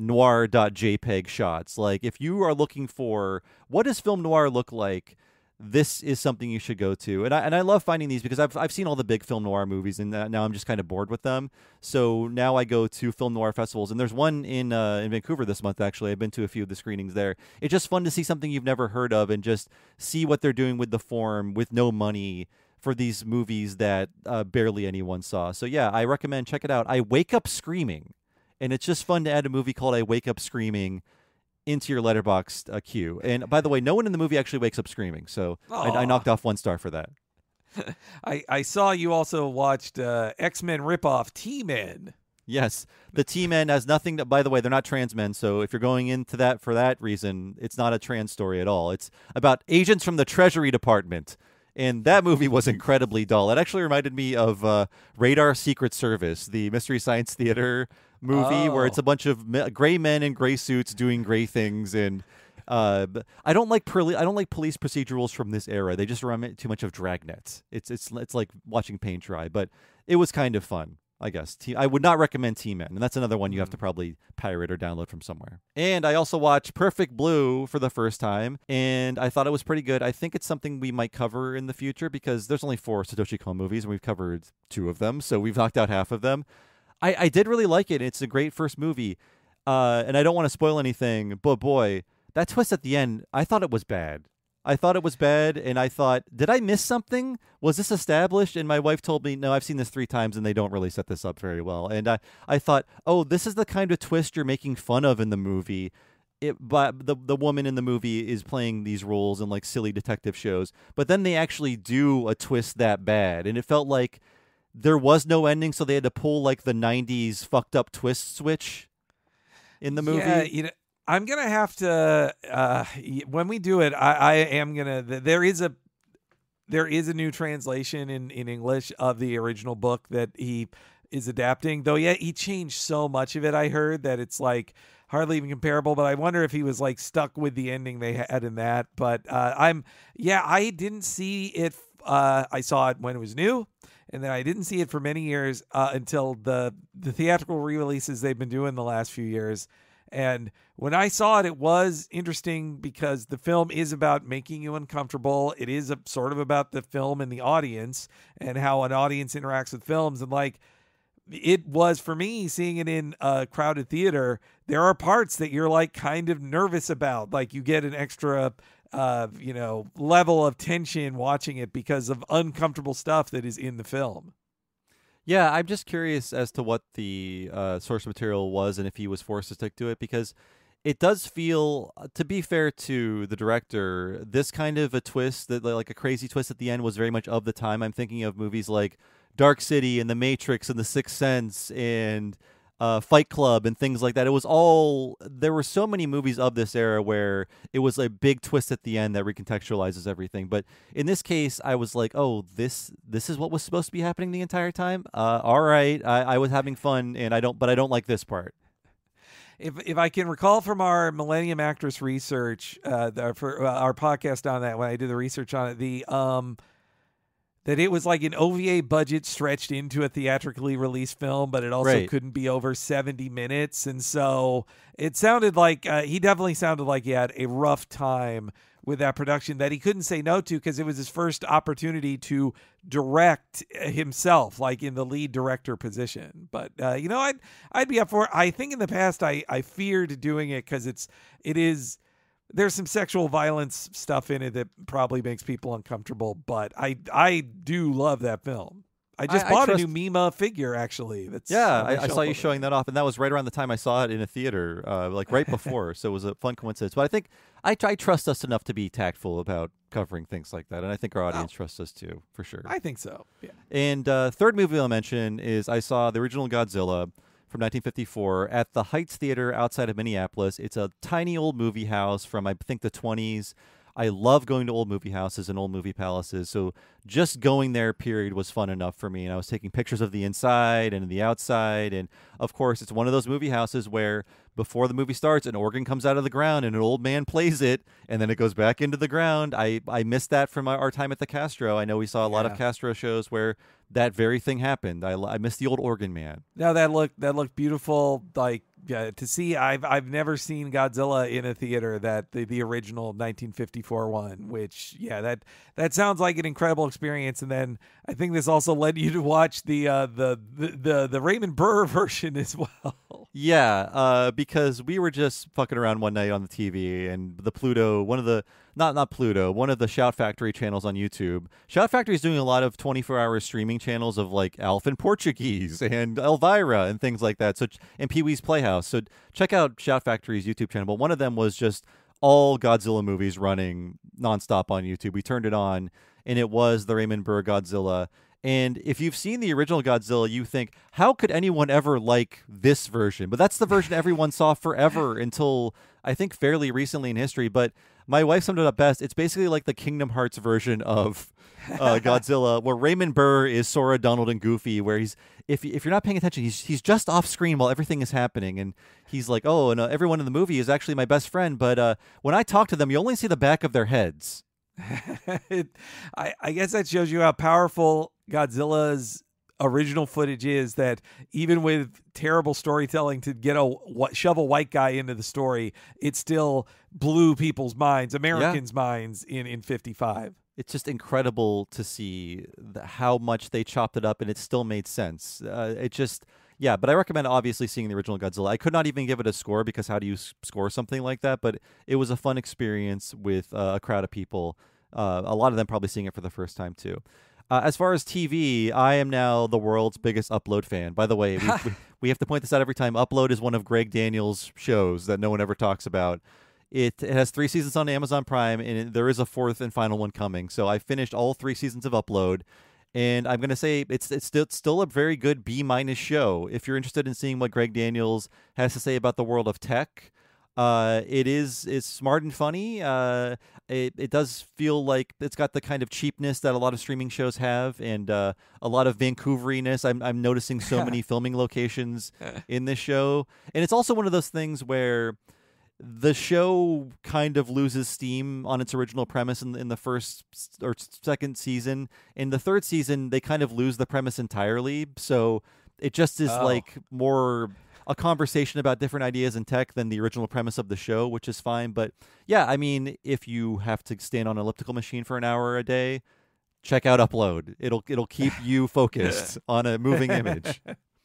noir.jpg shots. Like, if you are looking for what does film noir look like, this is something you should go to. And I and I love finding these because I've I've seen all the big film noir movies, and now I'm just kind of bored with them. So now I go to film noir festivals, and there's one in uh, in Vancouver this month. Actually, I've been to a few of the screenings there. It's just fun to see something you've never heard of and just see what they're doing with the form with no money for these movies that uh, barely anyone saw. So yeah, I recommend check it out. I Wake Up Screaming, and it's just fun to add a movie called I Wake Up Screaming into your Letterboxd uh, queue. And by the way, no one in the movie actually wakes up screaming, so I, I knocked off one star for that. I, I saw you also watched uh, X-Men ripoff T-Men. Yes, the T-Men has nothing to, by the way, they're not trans men, so if you're going into that for that reason, it's not a trans story at all. It's about agents from the Treasury Department. And that movie was incredibly dull. It actually reminded me of uh, Radar Secret Service, the Mystery Science Theater movie, oh. where it's a bunch of me- gray men in gray suits doing gray things. And uh, I don't like perli- I don't like police procedurals from this era. They just remind me too much of Dragnet. It's it's it's like watching paint dry, but it was kind of fun. I guess. T- I would not recommend T-Men, and that's another one you have to probably pirate or download from somewhere. And I also watched Perfect Blue for the first time, and I thought it was pretty good. I think it's something we might cover in the future because there's only four Satoshi Kon movies, and we've covered two of them, so we've knocked out half of them. I, I did really like it. It's a great first movie, uh, and I don't want to spoil anything, but boy, that twist at the end, I thought it was bad. I thought it was bad, and I thought, did I miss something? Was this established? And my wife told me, no, I've seen this three times, and they don't really set this up very well. And I, I thought, oh, this is the kind of twist you're making fun of in the movie. It, but the the woman in the movie is playing these roles in like silly detective shows, but then they actually do a twist that bad, and it felt like there was no ending, so they had to pull like the nineties fucked up twist switch in the movie. Yeah, you know. I'm gonna have to uh, when we do it. I, I am gonna. There is a there is a new translation in, in English of the original book that he is adapting. Though, yeah, he changed so much of it. I heard that it's like hardly even comparable. But I wonder if he was like stuck with the ending they had in that. But uh, I'm yeah, I didn't see it. Uh, I saw it when it was new. And then I didn't see it for many years uh, until the the theatrical re-releases they've been doing the last few years. And when I saw it, it was interesting because the film is about making you uncomfortable. It is a, sort of about the film and the audience and how an audience interacts with films. And like it was for me seeing it in a crowded theater, there are parts that you're like kind of nervous about. Like you get an extra, uh, you know, level of tension watching it because of uncomfortable stuff that is in the film. Yeah, I'm just curious as to what the uh, source material was and if he was forced to stick to it, because it does feel, to be fair to the director, this kind of a twist, that like a crazy twist at the end was very much of the time. I'm thinking of movies like Dark City and The Matrix and The Sixth Sense and uh, Fight Club and things like that. It was all, there were so many movies of this era where it was a big twist at the end that recontextualizes everything. But in this case, I was like, oh, this this is what was supposed to be happening the entire time? Uh, all right, I, I was having fun, and I don't, but I don't like this part. If if I can recall from our Millennium Actress research, uh, the, for uh, our podcast on that, when I did the research on it, the um. that it was like an O V A budget stretched into a theatrically released film, but it also right. couldn't be over seventy minutes. And so it sounded like uh, he definitely sounded like he had a rough time with that production that he couldn't say no to because it was his first opportunity to direct himself, like in the lead director position. But, uh, you know, I'd, I'd be up for it. I think in the past I, I feared doing it because it's, it is, there's some sexual violence stuff in it that probably makes people uncomfortable, but I I do love that film. I just I, bought I trust... a new Mima figure, actually. That's yeah, I, I saw you showing that off, and that was right around the time I saw it in a theater, uh, like right before. So it was a fun coincidence. But I think I, I trust us enough to be tactful about covering things like that, and I think our audience oh. trusts us too, for sure. I think so. Yeah. And uh, third movie I'll mention is I saw the original Godzilla from nineteen fifty-four at the Heights Theater outside of Minneapolis. It's a tiny old movie house from, I think, the twenties. I love going to old movie houses and old movie palaces, so just going there, period, was fun enough for me. And I was taking pictures of the inside and the outside, and of course, it's one of those movie houses where before the movie starts, an organ comes out of the ground and an old man plays it, and then it goes back into the ground. I, I missed that from our, our time at the Castro. I know we saw a lot yeah. of Castro shows where that very thing happened. I, I missed the old organ man. No, that looked that looked beautiful. Like yeah, to see, I've I've never seen Godzilla in a theater that the, the original nineteen fifty-four one. Which yeah, that that sounds like an incredible experience. And then I think this also led you to watch the uh, the, the the the Raymond Burr version as well. Yeah, uh, because we were just fucking around one night on the T V, and the Pluto, one of the not not Pluto, one of the Shout Factory channels on YouTube. Shout Factory is doing a lot of twenty-four hour streaming channels of like Alf in Portuguese and Elvira and things like that. So and Pee Wee's Playhouse. So check out Shout Factory's YouTube channel. But one of them was just all Godzilla movies running nonstop on YouTube. We turned it on, and it was the Raymond Burr Godzilla. And if you've seen the original Godzilla, you think, how could anyone ever like this version? But that's the version everyone saw forever until I think fairly recently in history. But my wife summed it up best. It's basically like the Kingdom Hearts version of uh, Godzilla, where Raymond Burr is Sora, Donald, and Goofy, where he's, if if you're not paying attention, he's he's just off screen while everything is happening. And he's like, oh, and uh, everyone in the movie is actually my best friend. But uh, when I talk to them, you only see the back of their heads. it, I, I guess that shows you how powerful Godzilla's original footage is, that even with terrible storytelling to get a what, shove a white guy into the story, it still blew people's minds, Americans' yeah. minds in, in fifty-five. It's just incredible to see the, how much they chopped it up, and it still made sense. Uh, it just, yeah, but I recommend obviously seeing the original Godzilla. I could not even give it a score because how do you s- score something like that? But it was a fun experience with uh, a crowd of people. Uh, a lot of them probably seeing it for the first time too. Uh, as far as T V, I am now the world's biggest Upload fan. By the way, we, we, we have to point this out every time. Upload is one of Greg Daniels' shows that no one ever talks about. It, it has three seasons on Amazon Prime, and it, there is a fourth and final one coming. So I finished all three seasons of Upload, and I'm going to say it's it's still, it's still a very good B-minus show. If you're interested in seeing what Greg Daniels has to say about the world of tech, uh, it is it's smart and funny. Uh, it, it does feel like it's got the kind of cheapness that a lot of streaming shows have, and uh, a lot of Vancouveriness. I'm, I'm noticing so many filming locations in this show. And it's also one of those things where the show kind of loses steam on its original premise in, in the first or second season. In the third season, they kind of lose the premise entirely. So it just is oh. like more a conversation about different ideas in tech than the original premise of the show, which is fine. But yeah, I mean, if you have to stand on an elliptical machine for an hour a day, check out Upload. It'll it'll keep you focused on a moving image.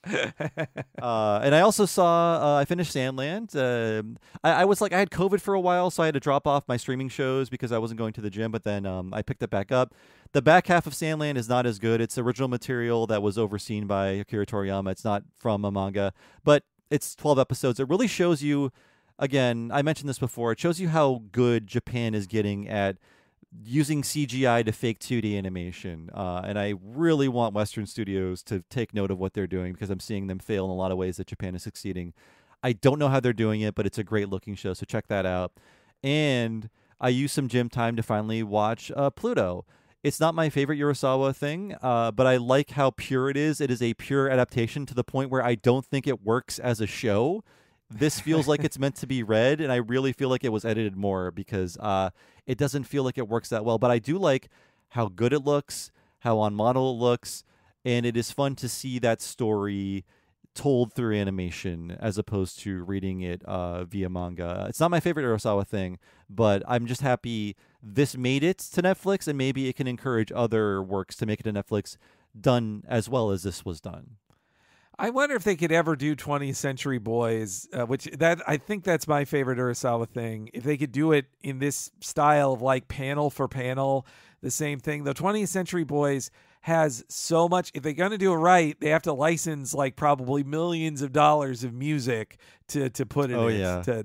uh, and I also saw, uh, I finished Sandland. Uh, I, I was like, I had COVID for a while, so I had to drop off my streaming shows because I wasn't going to the gym, but then um, I picked it back up. The back half of Sandland is not as good. It's original material that was overseen by Akira Toriyama. It's not from a manga, but it's twelve episodes. It really shows you, again, I mentioned this before, it shows you how good Japan is getting at using C G I to fake two D animation. Uh, and I really want Western studios to take note of what they're doing because I'm seeing them fail in a lot of ways that Japan is succeeding. I don't know how they're doing it, but it's a great looking show, so check that out. And I used some gym time to finally watch uh, Pluto. It's not my favorite Urasawa thing, uh, but I like how pure it is. It is a pure adaptation to the point where I don't think it works as a show. This feels like it's meant to be read, and I really feel like it was edited more because uh, it doesn't feel like it works that well. But I do like how good it looks, how on model it looks, and it is fun to see that story told through animation as opposed to reading it uh, via manga. It's not my favorite Urasawa thing, but I'm just happy this made it to Netflix, and maybe it can encourage other works to make it to Netflix done as well as this was done. I wonder if they could ever do twentieth Century Boys, uh, which that I think that's my favorite Urasawa thing. If they could do it in this style of like panel for panel, the same thing. The twentieth Century Boys has so much. If they're going to do it right, they have to license like probably millions of dollars of music to to put in Oh, it. yeah. To,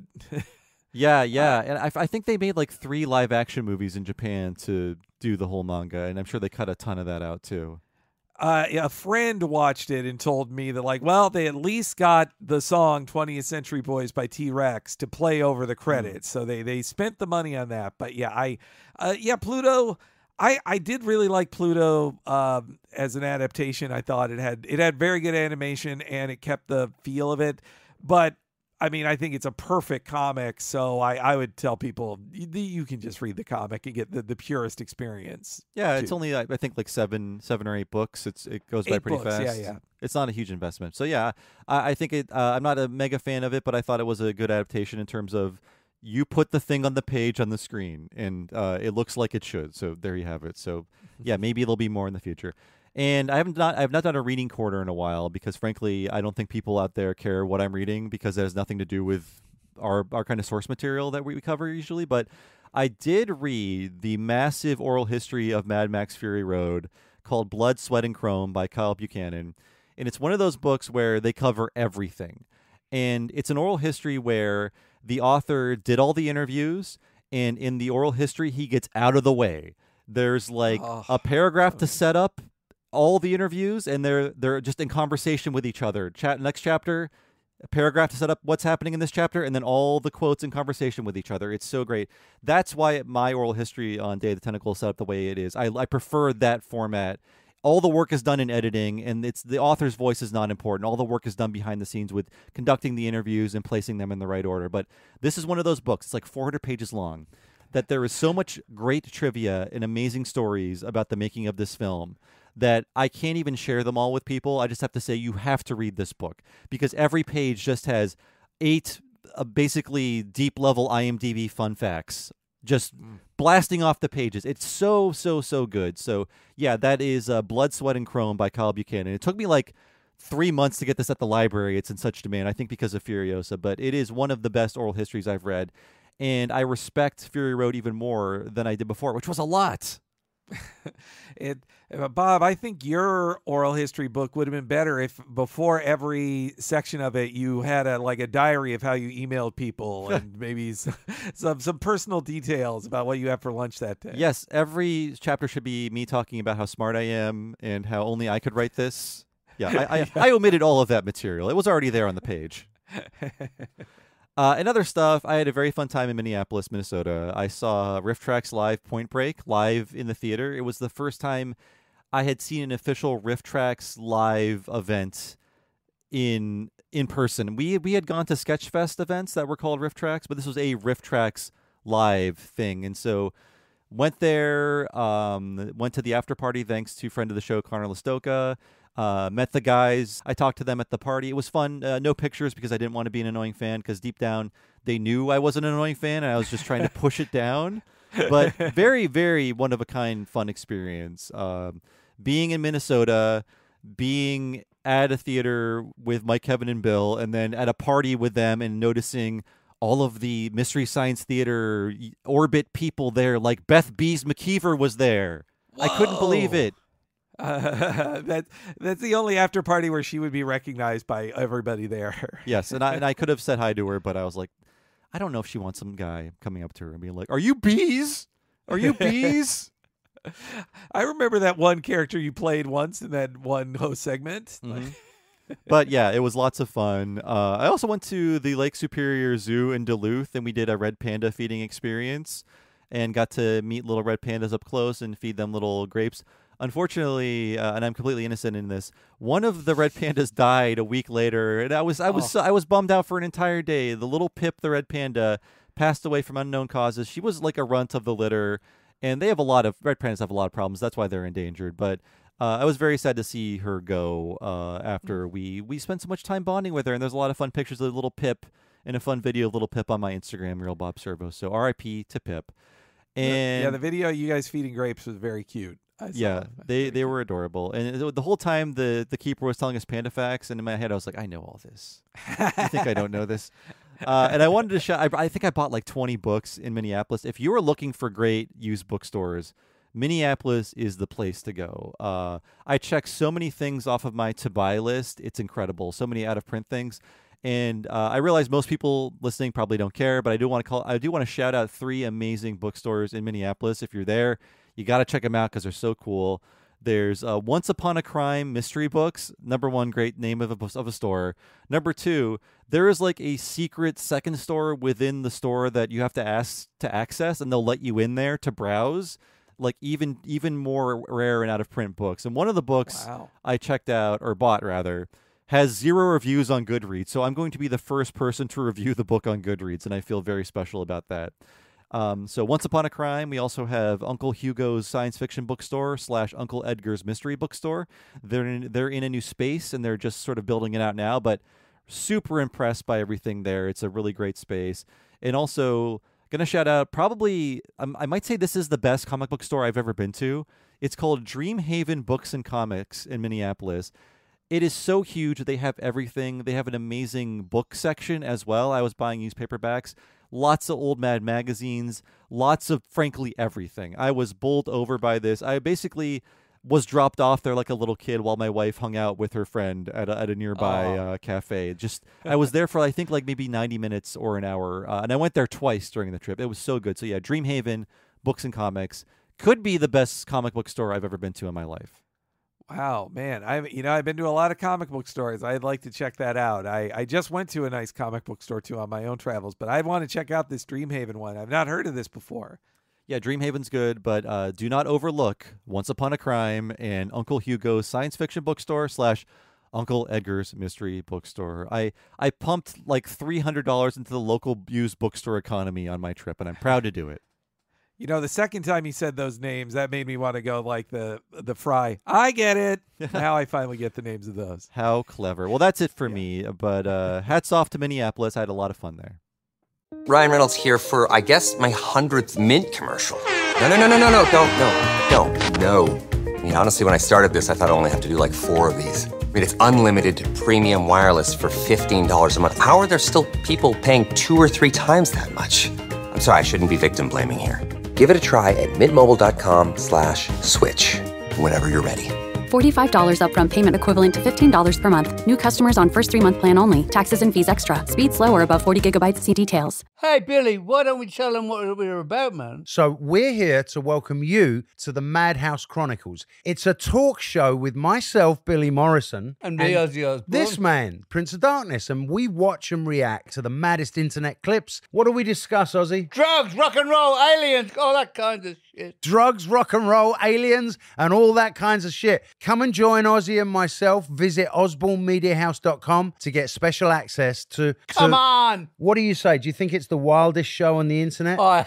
Yeah, yeah. And I, I think they made like three live action movies in Japan to do the whole manga, and I'm sure they cut a ton of that out too. Uh, yeah, a friend watched it and told me that, like, well, they at least got the song twentieth Century Boys by T-Rex to play over the credits. Mm. So they, they spent the money on that. But yeah, I, uh, yeah, Pluto, I, I did really like Pluto um, as an adaptation. I thought it had, it had very good animation and it kept the feel of it. But I mean, I think it's a perfect comic, so I, I would tell people you, you can just read the comic and get the, the purest experience. Yeah, too. It's only I think like seven seven or eight books. It's it goes by Eight pretty books, fast. yeah, yeah. It's not a huge investment. So yeah, I, I think it. Uh, I'm not a mega fan of it, but I thought it was a good adaptation in terms of you put the thing on the page on the screen, and uh, it looks like it should. So there you have it. So yeah, maybe there'll be more in the future. And I haven't not I've not done a reading corner in a while because frankly I don't think people out there care what I'm reading because it has nothing to do with our our kind of source material that we cover usually. But I did read the massive oral history of Mad Max Fury Road called Blood, Sweat, and Chrome by Kyle Buchanan. And it's one of those books where they cover everything. And it's an oral history where the author did all the interviews, and in the oral history he gets out of the way. There's like oh. a paragraph to set up all the interviews, and they're they're just in conversation with each other. Chat next chapter, a paragraph to set up what's happening in this chapter, and then all the quotes in conversation with each other. It's so great. That's why my oral history on Day of the Tentacle is set up the way it is. I, I prefer that format. All the work is done in editing, and it's the author's voice is not important. All the work is done behind the scenes with conducting the interviews and placing them in the right order. But this is one of those books. It's like four hundred pages long. That there is so much great trivia and amazing stories about the making of this film that I can't even share them all with people. I just have to say you have to read this book because every page just has eight uh, basically deep-level I M D B fun facts just mm. blasting off the pages. It's so, so, so good. So, yeah, that is uh, Blood, Sweat, and Chrome by Kyle Buchanan. It took me like three months to get this at the library. It's in such demand, I think because of Furiosa, but it is one of the best oral histories I've read. And I respect Fury Road even more than I did before, which was a lot. it, uh, Bob, I think your oral history book would have been better if before every section of it you had a like a diary of how you emailed people and maybe some, some some personal details about what you had for lunch that day. Yes, every chapter should be me talking about how smart I am and how only I could write this. Yeah, I, I, I omitted all of that material. It was already there on the page. Uh, and other stuff, I had a very fun time in Minneapolis, Minnesota. I saw Riff Trax live Point Break live in the theater. It was the first time I had seen an official Riff Trax live event in in person. We we had gone to Sketchfest events that were called Riff Trax, but this was a Riff Trax live thing. And so went there, um, went to the after party thanks to friend of the show, Connor Listoka. Uh, met the guys. I talked to them at the party. It was fun. Uh, no pictures because I didn't want to be an annoying fan because deep down they knew I wasn't an annoying fan and I was just trying to push it down. But very, very one-of-a-kind fun experience. Um, being in Minnesota, being at a theater with Mike, Kevin, and Bill, and then at a party with them and noticing all of the Mystery Science Theater orbit people there, like Beth Bees McKeever was there. Whoa. I couldn't believe it. Uh, that that's the only after party where she would be recognized by everybody there. Yes, and I and I could have said hi to her, but I was like, I don't know if she wants some guy coming up to her and being like, "Are you bees? Are you bees?" I remember that one character you played once in that one host segment. Mm-hmm. But yeah, it was lots of fun. Uh, I also went to the Lake Superior Zoo in Duluth, and we did a red panda feeding experience, and got to meet little red pandas up close and feed them little grapes. Unfortunately, uh, and I'm completely innocent in this, one of the red pandas died a week later, and I was I was oh. so, I was bummed out for an entire day. The little Pip, the red panda, passed away from unknown causes. She was like a runt of the litter, and they have a lot of red pandas have a lot of problems. That's why they're endangered. But uh, I was very sad to see her go uh, after we we spent so much time bonding with her, and there's a lot of fun pictures of little Pip and a fun video of little Pip on my Instagram, Real Bob Servo. So R I P to Pip. And yeah, the video of you guys feeding grapes was very cute. Yeah, they, they cute. were adorable. And the whole time the, the keeper was telling us panda facts, and in my head I was like, I know all this. You think I don't know this? Uh, and I wanted to show, I, I think I bought like twenty books in Minneapolis. If you were looking for great used bookstores, Minneapolis is the place to go. Uh, I check so many things off of my to-buy list. It's incredible. So many out-of-print things. And uh, I realize most people listening probably don't care, but I do want to call. I do want to shout out three amazing bookstores in Minneapolis. If you're there, you got to check them out because they're so cool. There's uh, Once Upon a Crime Mystery Books. Number one, great name of a, of a store. Number two, there is like a secret second store within the store that you have to ask to access, and they'll let you in there to browse. Like even even more rare and out of print books. And one of the books wow. I checked out, or bought rather, has zero reviews on Goodreads. So I'm going to be the first person to review the book on Goodreads, and I feel very special about that. Um, so Once Upon a Crime, we also have Uncle Hugo's Science Fiction Bookstore slash Uncle Edgar's Mystery Bookstore. They're in, they're in a new space, and they're just sort of building it out now, but super impressed by everything there. It's a really great space. And also... Gonna shout out probably um, I might say this is the best comic book store I've ever been to. It's called Dreamhaven Books and Comics in Minneapolis. It is so huge. They have everything. They have an amazing book section as well. I was buying used paperbacks, lots of old Mad magazines, lots of frankly everything. I was bowled over by this. I basically was dropped off there like a little kid while my wife hung out with her friend at a, at a nearby uh, cafe. Just I was there for I think like maybe ninety minutes or an hour, uh, and I went there twice during the trip. It was so good. So yeah, Dreamhaven Books and Comics could be the best comic book store I've ever been to in my life. Wow, man. I you know, I've been to a lot of comic book stores. I'd like to check that out. I, I just went to a nice comic book store too on my own travels, but I want to check out this Dreamhaven one. I've not heard of this before. Yeah, Dreamhaven's good, but uh, do not overlook Once Upon a Crime and Uncle Hugo's Science Fiction Bookstore slash Uncle Edgar's Mystery Bookstore. I, I pumped like three hundred dollars into the local used bookstore economy on my trip, and I'm proud to do it. You know, the second time you said those names, that made me want to go like the the Fry. I get it. Now I finally get the names of those. How clever. Well, that's it for yeah. me, but uh, hats off to Minneapolis. I had a lot of fun there. Ryan Reynolds here for, I guess, my hundredth Mint commercial. No, no, no, no, no, no, don't, no, don't, no. I mean, honestly, when I started this, I thought I only have to do like four of these. I mean, it's unlimited premium wireless for fifteen dollars a month. How are there still people paying two or three times that much? I'm sorry, I shouldn't be victim blaming here. Give it a try at mintmobile.com slash switch, whenever you're ready. forty-five dollars upfront payment equivalent to fifteen dollars per month. New customers on first three-month plan only. Taxes and fees extra. Speed slower above forty gigabytes. See details. Hey, Billy, why don't we tell them what we're about, man? So we're here to welcome you to the Madhouse Chronicles. It's a talk show with myself, Billy Morrison. And me, Ozzy Osbourne. This man, Prince of Darkness. And we watch and react to the maddest internet clips. What do we discuss, Ozzy? Drugs, rock and roll, aliens, all that kind of shit. Drugs, rock and roll, aliens, and all that kinds of shit. Come and join Ozzy and myself. Visit osborne media house dot com to get special access to... to Come on! What do you say? Do you think it's the wildest show on the internet? Oh.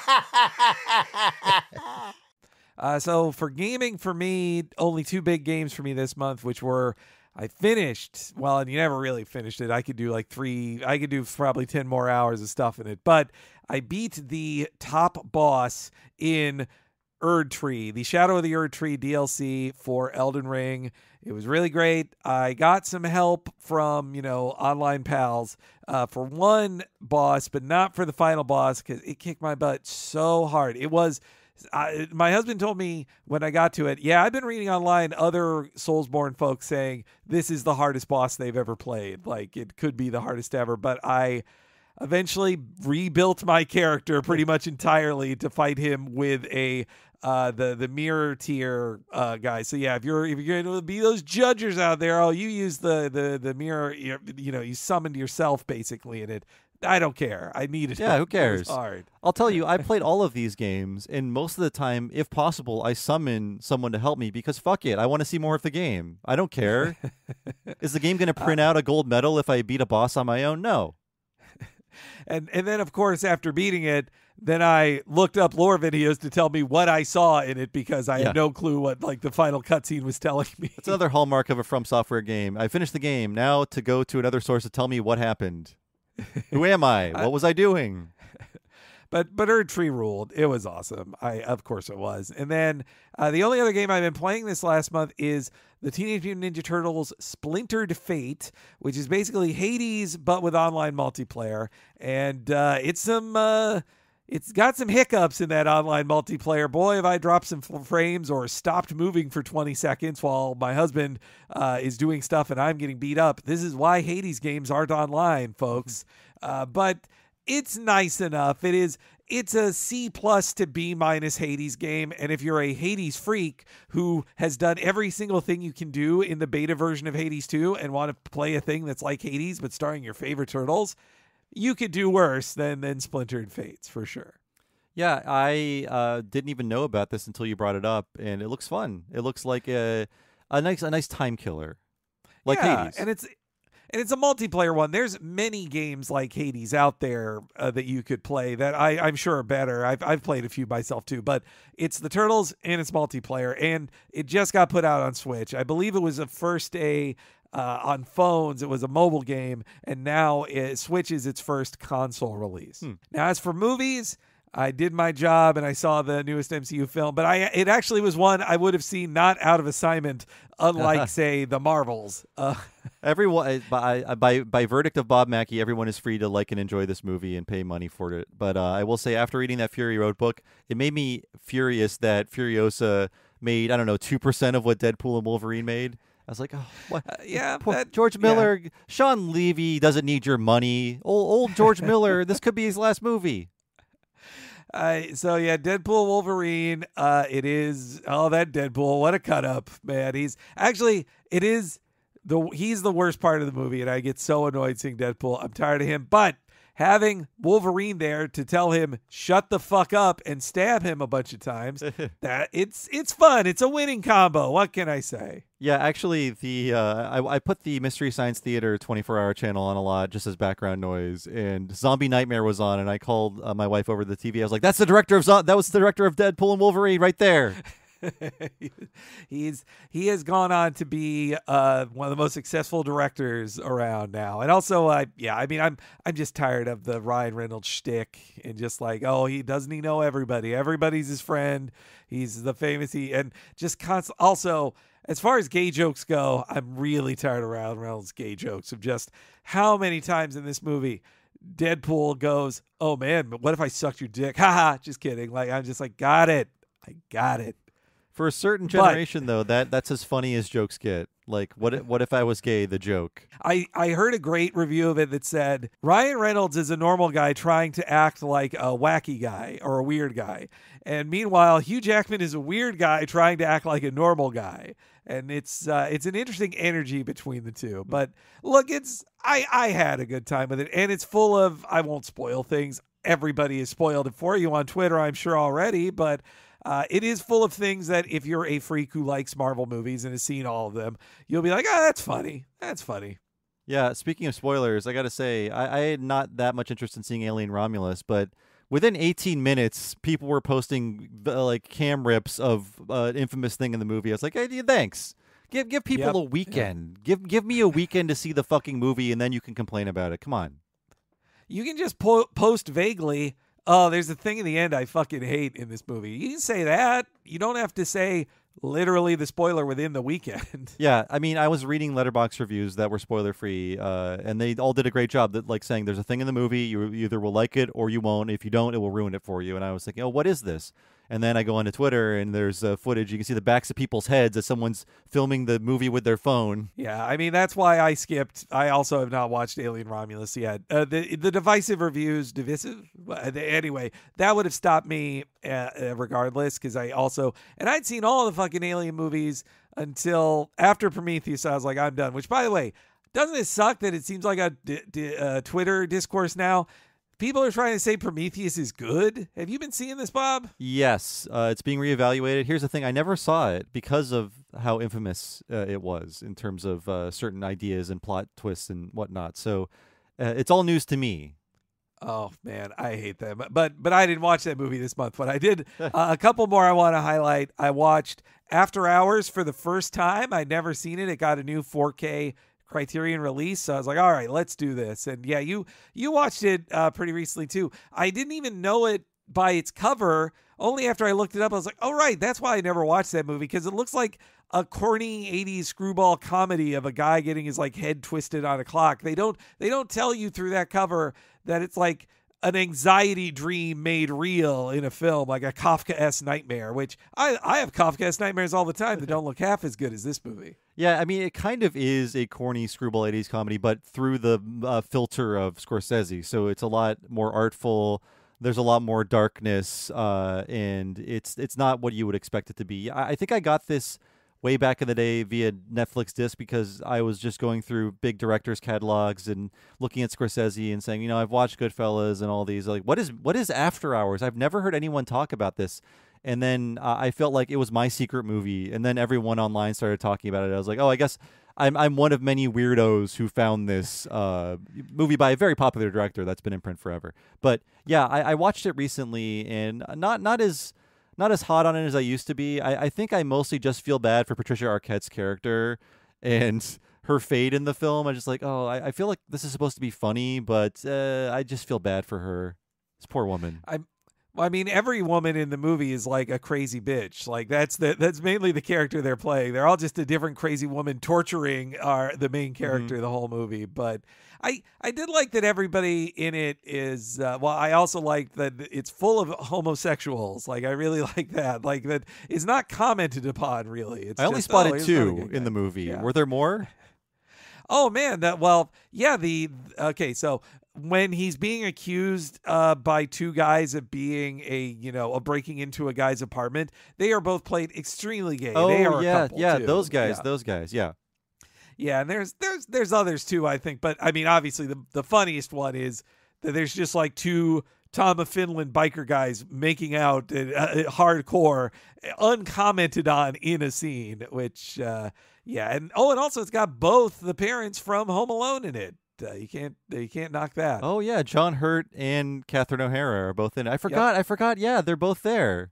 uh, so for gaming, for me, only two big games for me this month, which were... I finished, well, and you never really finished it. I could do like three, I could do probably ten more hours of stuff in it. But I beat the top boss in Erd Tree, the Shadow of the Erd Tree D L C for Elden Ring. It was really great. I got some help from, you know, online pals uh, for one boss, but not for the final boss because it kicked my butt so hard. It was... I, my husband told me when I got to it, yeah, I've been reading online other Soulsborne folks saying this is the hardest boss they've ever played. Like, it could be the hardest ever, but I eventually rebuilt my character pretty much entirely to fight him with a uh, the the mirror tier uh, guy. So yeah, if you're if you're going to be those judges out there, oh, you use the the the mirror, you, you know, you summoned yourself basically in it. I don't care. I need it. Yeah, who cares? It was hard. I'll tell you, I played all of these games, and most of the time, if possible, I summon someone to help me because fuck it, I want to see more of the game. I don't care. Is the game going to print uh, out a gold medal if I beat a boss on my own? No. And and then, of course, after beating it, then I looked up lore videos to tell me what I saw in it because I yeah. had no clue what like the final cutscene was telling me. It's another hallmark of a From Software game. I finished the game. Now to go to another source to tell me what happened. Who am I? What was I doing? But but Erd Tree ruled. It was awesome. I of course it was. And then uh, the only other game I've been playing this last month is the Teenage Mutant Ninja Turtles Splintered Fate, which is basically Hades but with online multiplayer. And uh, it's some uh, it's got some hiccups in that online multiplayer. Boy, have I dropped some frames or stopped moving for twenty seconds while my husband uh, is doing stuff and I'm getting beat up. This is why Hades games aren't online, folks. Uh, but it's nice enough. It is. It's a C plus to B minus Hades game. And if you're a Hades freak who has done every single thing you can do in the beta version of Hades two and want to play a thing that's like Hades but starring your favorite turtles, you could do worse than, than Splintered Fates for sure. Yeah, I uh, didn't even know about this until you brought it up, and it looks fun. It looks like a a nice a nice time killer, like yeah, Hades. And it's and it's a multiplayer one. There's many games like Hades out there uh, that you could play that I, I'm sure are better. I've I've played a few myself too, but it's the Turtles and it's multiplayer, and it just got put out on Switch. I believe it was a first day. Uh, on phones, it was a mobile game, and now it Switch is its first console release. Hmm. Now, as for movies, I did my job and I saw the newest M C U film, but I it actually was one I would have seen not out of assignment, unlike, say, the Marvels. Uh, Everyone, by, by by verdict of Bob Mackey, everyone is free to like and enjoy this movie and pay money for it. But uh, I will say, after reading that Fury Road book, it made me furious that Furiosa made, I don't know, two percent of what Deadpool and Wolverine made. I was like, oh, what? Uh, yeah, Poor that, George Miller, yeah. Sean Levy doesn't need your money. Old, old George Miller, this could be his last movie. Uh, so yeah, Deadpool, Wolverine. Uh, it is. Oh, that Deadpool! What a cut up, man. He's actually. It is the. He's the worst part of the movie, and I get so annoyed seeing Deadpool. I'm tired of him, but having Wolverine there to tell him shut the fuck up and stab him a bunch of times, that it's it's fun. It's a winning combo. What can I say? Yeah, actually, the uh, I, I put the Mystery Science Theater twenty-four hour channel on a lot just as background noise, and Zombie Nightmare was on, and I called uh, my wife over the T V. I was like, "That's the director of Zo- that was the director of Deadpool and Wolverine right there." He's he has gone on to be uh, one of the most successful directors around now, and also, I uh, yeah, I mean, I'm I'm just tired of the Ryan Reynolds shtick and just like, oh, he doesn't he know everybody? Everybody's his friend. He's the famous he and just constant. Also, as far as gay jokes go, I'm really tired of Ryan Reynolds' gay jokes of just how many times in this movie Deadpool goes, "Oh man, but what if I sucked your dick?" Haha, just kidding. Like I'm just like, got it, I got it. For a certain generation, but, though, that that's as funny as jokes get. Like, what if, what if I was gay, the joke? I, I heard a great review of it that said, Ryan Reynolds is a normal guy trying to act like a wacky guy or a weird guy. And meanwhile, Hugh Jackman is a weird guy trying to act like a normal guy. And it's uh, it's an interesting energy between the two. But look, it's I, I had a good time with it. And it's full of, I won't spoil things. Everybody has spoiled it for you on Twitter, I'm sure already. But Uh, it is full of things that if you're a freak who likes Marvel movies and has seen all of them, you'll be like, oh, that's funny. That's funny. Yeah, speaking of spoilers, I got to say, I, I had not that much interest in seeing Alien Romulus, but within eighteen minutes, people were posting uh, like cam rips of uh, infamous thing in the movie. I was like, hey, thanks. Give give people Yep. a weekend. Yep. Give give me a weekend to see the fucking movie, and then you can complain about it. Come on. You can just po- post vaguely, oh, there's a thing in the end I fucking hate in this movie. You can say that. You don't have to say literally the spoiler within the weekend. Yeah, I mean, I was reading Letterboxd reviews that were spoiler-free, uh, and they all did a great job, that like saying there's a thing in the movie, you either will like it or you won't. If you don't, it will ruin it for you. And I was thinking, oh, what is this? And then I go onto Twitter, and there's uh, footage. You can see the backs of people's heads as someone's filming the movie with their phone. Yeah, I mean, that's why I skipped. I also have not watched Alien Romulus yet. Uh, the the divisive reviews, divisive? Anyway, that would have stopped me uh, regardless, because I also, and I'd seen all the fucking Alien movies until after Prometheus. I was like, I'm done. Which, by the way, doesn't it suck that it seems like a d- d- uh, Twitter discourse now? People are trying to say Prometheus is good. Have you been seeing this, Bob? Yes, uh, it's being reevaluated. Here's the thing. I never saw it because of how infamous uh, it was in terms of uh, certain ideas and plot twists and whatnot. So uh, it's all news to me. Oh, man, I hate them. But but I didn't watch that movie this month. But I did uh, a couple more I want to highlight. I watched After Hours for the first time. I'd never seen it. It got a new four K Criterion release, so I was like, all right, let's do this. And yeah, you you watched it uh, pretty recently too. I didn't even know it by its cover. Only after I looked it up, I was like, oh right, that's why I never watched that movie, because it looks like a corny eighties screwball comedy of a guy getting his like head twisted on a clock. They don't they don't tell you through that cover that it's like an anxiety dream made real in a film, like a Kafka-esque nightmare, which I, I have Kafka-esque nightmares all the time that don't look half as good as this movie. Yeah, I mean, it kind of is a corny screwball eighties comedy, but through the uh, filter of Scorsese. So it's a lot more artful. There's a lot more darkness, uh, and it's it's not what you would expect it to be. I, I think I got this way back in the day via Netflix disc because I was just going through big directors' catalogs and looking at Scorsese and saying, you know, I've watched Goodfellas and all these. Like, what is what is After Hours? I've never heard anyone talk about this. And then uh, I felt like it was my secret movie. And then everyone online started talking about it. I was like, oh, I guess I'm I'm one of many weirdos who found this uh, movie by a very popular director that's been in print forever. But yeah, I, I watched it recently, and not not as not as hot on it as I used to be. I, I think I mostly just feel bad for Patricia Arquette's character and her fate in the film. I just like, oh, I, I feel like this is supposed to be funny, but uh, I just feel bad for her. This poor woman. I Well, I mean, every woman in the movie is like a crazy bitch. Like that's the that's mainly the character they're playing. They're all just a different crazy woman torturing our the main character Mhm. the whole movie. But I I did like that everybody in it is. Uh, well, I also like that it's full of homosexuals. Like I really like that. Like that is not commented upon really. It's I only just, spotted oh, here's another two gay in the guy. movie. Yeah. Were there more? Oh man, that well, yeah. The okay, so when he's being accused uh, by two guys of being a you know of breaking into a guy's apartment, they are both played extremely gay. Oh they are a yeah, couple, yeah. too. Those guys. Yeah. Those guys. Yeah. Yeah, and there's there's there's others too, I think. But I mean, obviously, the the funniest one is that there's just like two Tom of Finland biker guys making out uh, uh, hardcore, uncommented on in a scene. Which, uh, yeah, and oh, and also it's got both the parents from Home Alone in it. Uh, you can't you can't knock that. Oh yeah, John Hurt and Catherine O'Hara are both in it. I forgot. I forgot. Yeah, they're both there.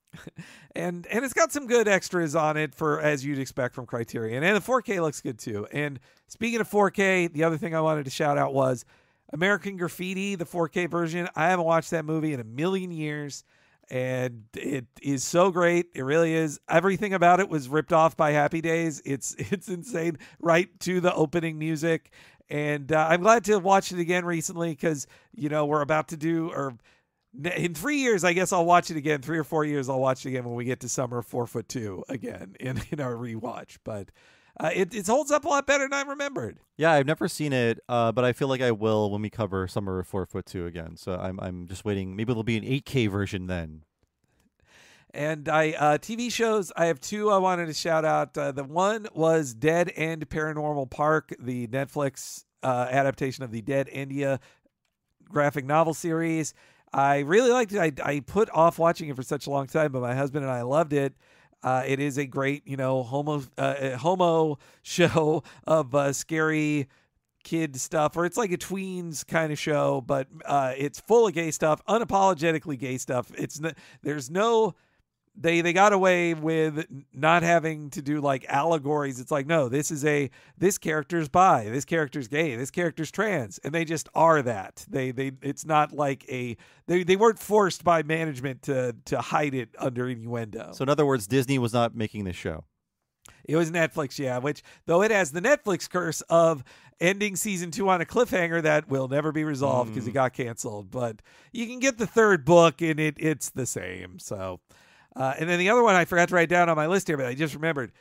and and it's got some good extras on it for as you'd expect from Criterion, and the four K looks good too. And speaking of four K, the other thing I wanted to shout out was American Graffiti, the four K version. I haven't watched that movie in a million years, and it is so great. It really is. Everything about it was ripped off by Happy Days. It's it's insane, right to the opening music. And uh, I'm glad to watch it again recently because you know we're about to do or. In three years, I guess I'll watch it again. Three or four years, I'll watch it again when we get to Summer Four Foot Two again in, in our rewatch. But uh, it, it holds up a lot better than I remembered. Yeah, I've never seen it, uh, but I feel like I will when we cover Summer of Four Foot Two again. So I'm I'm just waiting. Maybe there'll be an eight K version then. And I uh, T V shows, I have two I wanted to shout out. Uh, the one was Dead End Paranormal Park, the Netflix uh, adaptation of the Dead India graphic novel series. I really liked it. I, I put off watching it for such a long time, but my husband and I loved it. Uh, it is a great, you know, homo uh, homo show of uh, scary kid stuff, or it's like a tweens kind of show, but uh, it's full of gay stuff, unapologetically gay stuff. It's n- there's no. They they got away with not having to do like allegories. It's like, no, this is a this character's bi, this character's gay, this character's trans, and they just are that. They they it's not like a they, they weren't forced by management to to hide it under innuendo. So in other words, Disney was not making this show. It was Netflix, yeah, which though it has the Netflix curse of ending season two on a cliffhanger that will never be resolved because Mm. it got canceled. But you can get the third book and it it's the same. So Uh, and then the other one I forgot to write down on my list here, but I just remembered.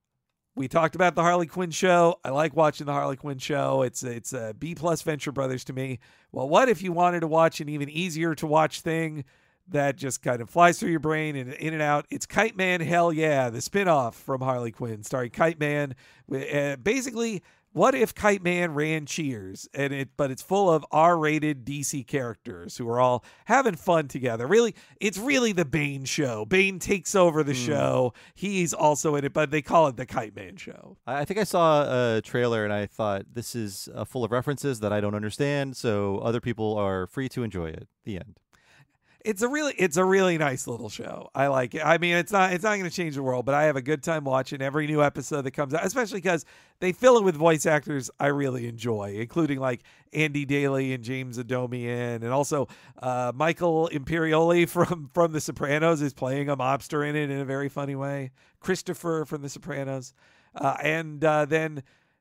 We talked about the Harley Quinn show. I like watching the Harley Quinn show. It's it's a B plus Venture Brothers to me. Well, what if you wanted to watch an even easier to watch thing that just kind of flies through your brain and in and out? It's Kite Man, Hell Yeah, the spinoff from Harley Quinn, starring Kite Man. Uh, basically, what if Kite Man ran Cheers? And it, but it's full of R-rated D C characters who are all having fun together. Really, it's really the Bane show. Bane takes over the Mm. show. He's also in it, but they call it the Kite Man show. I I think I saw a trailer and I thought this is uh, full of references that I don't understand, so other people are free to enjoy it. The end. It's a really, it's a really nice little show. I like it. I mean, it's not, it's not going to change the world, but I have a good time watching every new episode that comes out, especially because they fill it with voice actors I really enjoy, including like Andy Daly and James Adomian, and also uh, Michael Imperioli from from The Sopranos is playing a mobster in it in a very funny way. Christopher from The Sopranos, uh, and uh, then.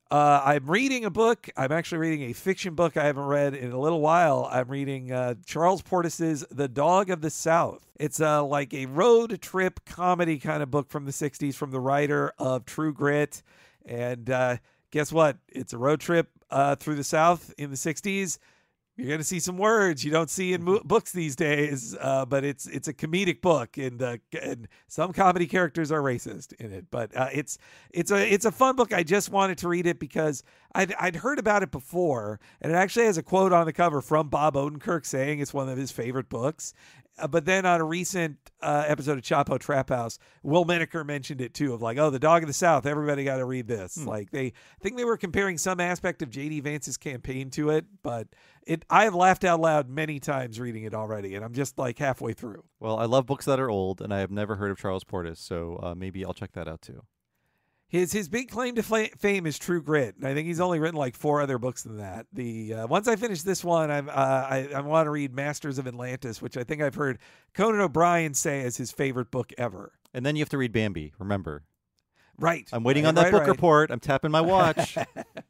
Uh, I'm reading a book. I'm actually reading a fiction book I haven't read in a little while. I'm reading uh, Charles Portis's The Dog of the South. It's uh, like a road trip comedy kind of book from the sixties from the writer of True Grit. And uh, guess what? It's a road trip uh, through the South in the sixties. You're going to see some words you don't see in mo- books these days, uh, but it's it's a comedic book, and uh, and some comedy characters are racist in it. But uh, it's it's a it's a fun book. I just wanted to read it because I'd I'd heard about it before, and it actually has a quote on the cover from Bob Odenkirk saying it's one of his favorite books. Uh, but then on a recent uh, episode of Chapo Trap House, Will Menaker mentioned it too, of like, oh, The Dog of the South, everybody got to read this. Hmm. Like they, I think they were comparing some aspect of J D Vance's campaign to it, but it, I have laughed out loud many times reading it already, and I'm just like halfway through. Well, I love books that are old, and I have never heard of Charles Portis, so uh, maybe I'll check that out too. His his big claim to fl- fame is True Grit, and I think he's only written like four other books than that. The uh, once I finish this one, I'm, uh, I I want to read Masters of Atlantis, which I think I've heard Conan O'Brien say is his favorite book ever. And then you have to read Bambi. Remember, right? I'm waiting right, on that right, book right. report. I'm tapping my watch.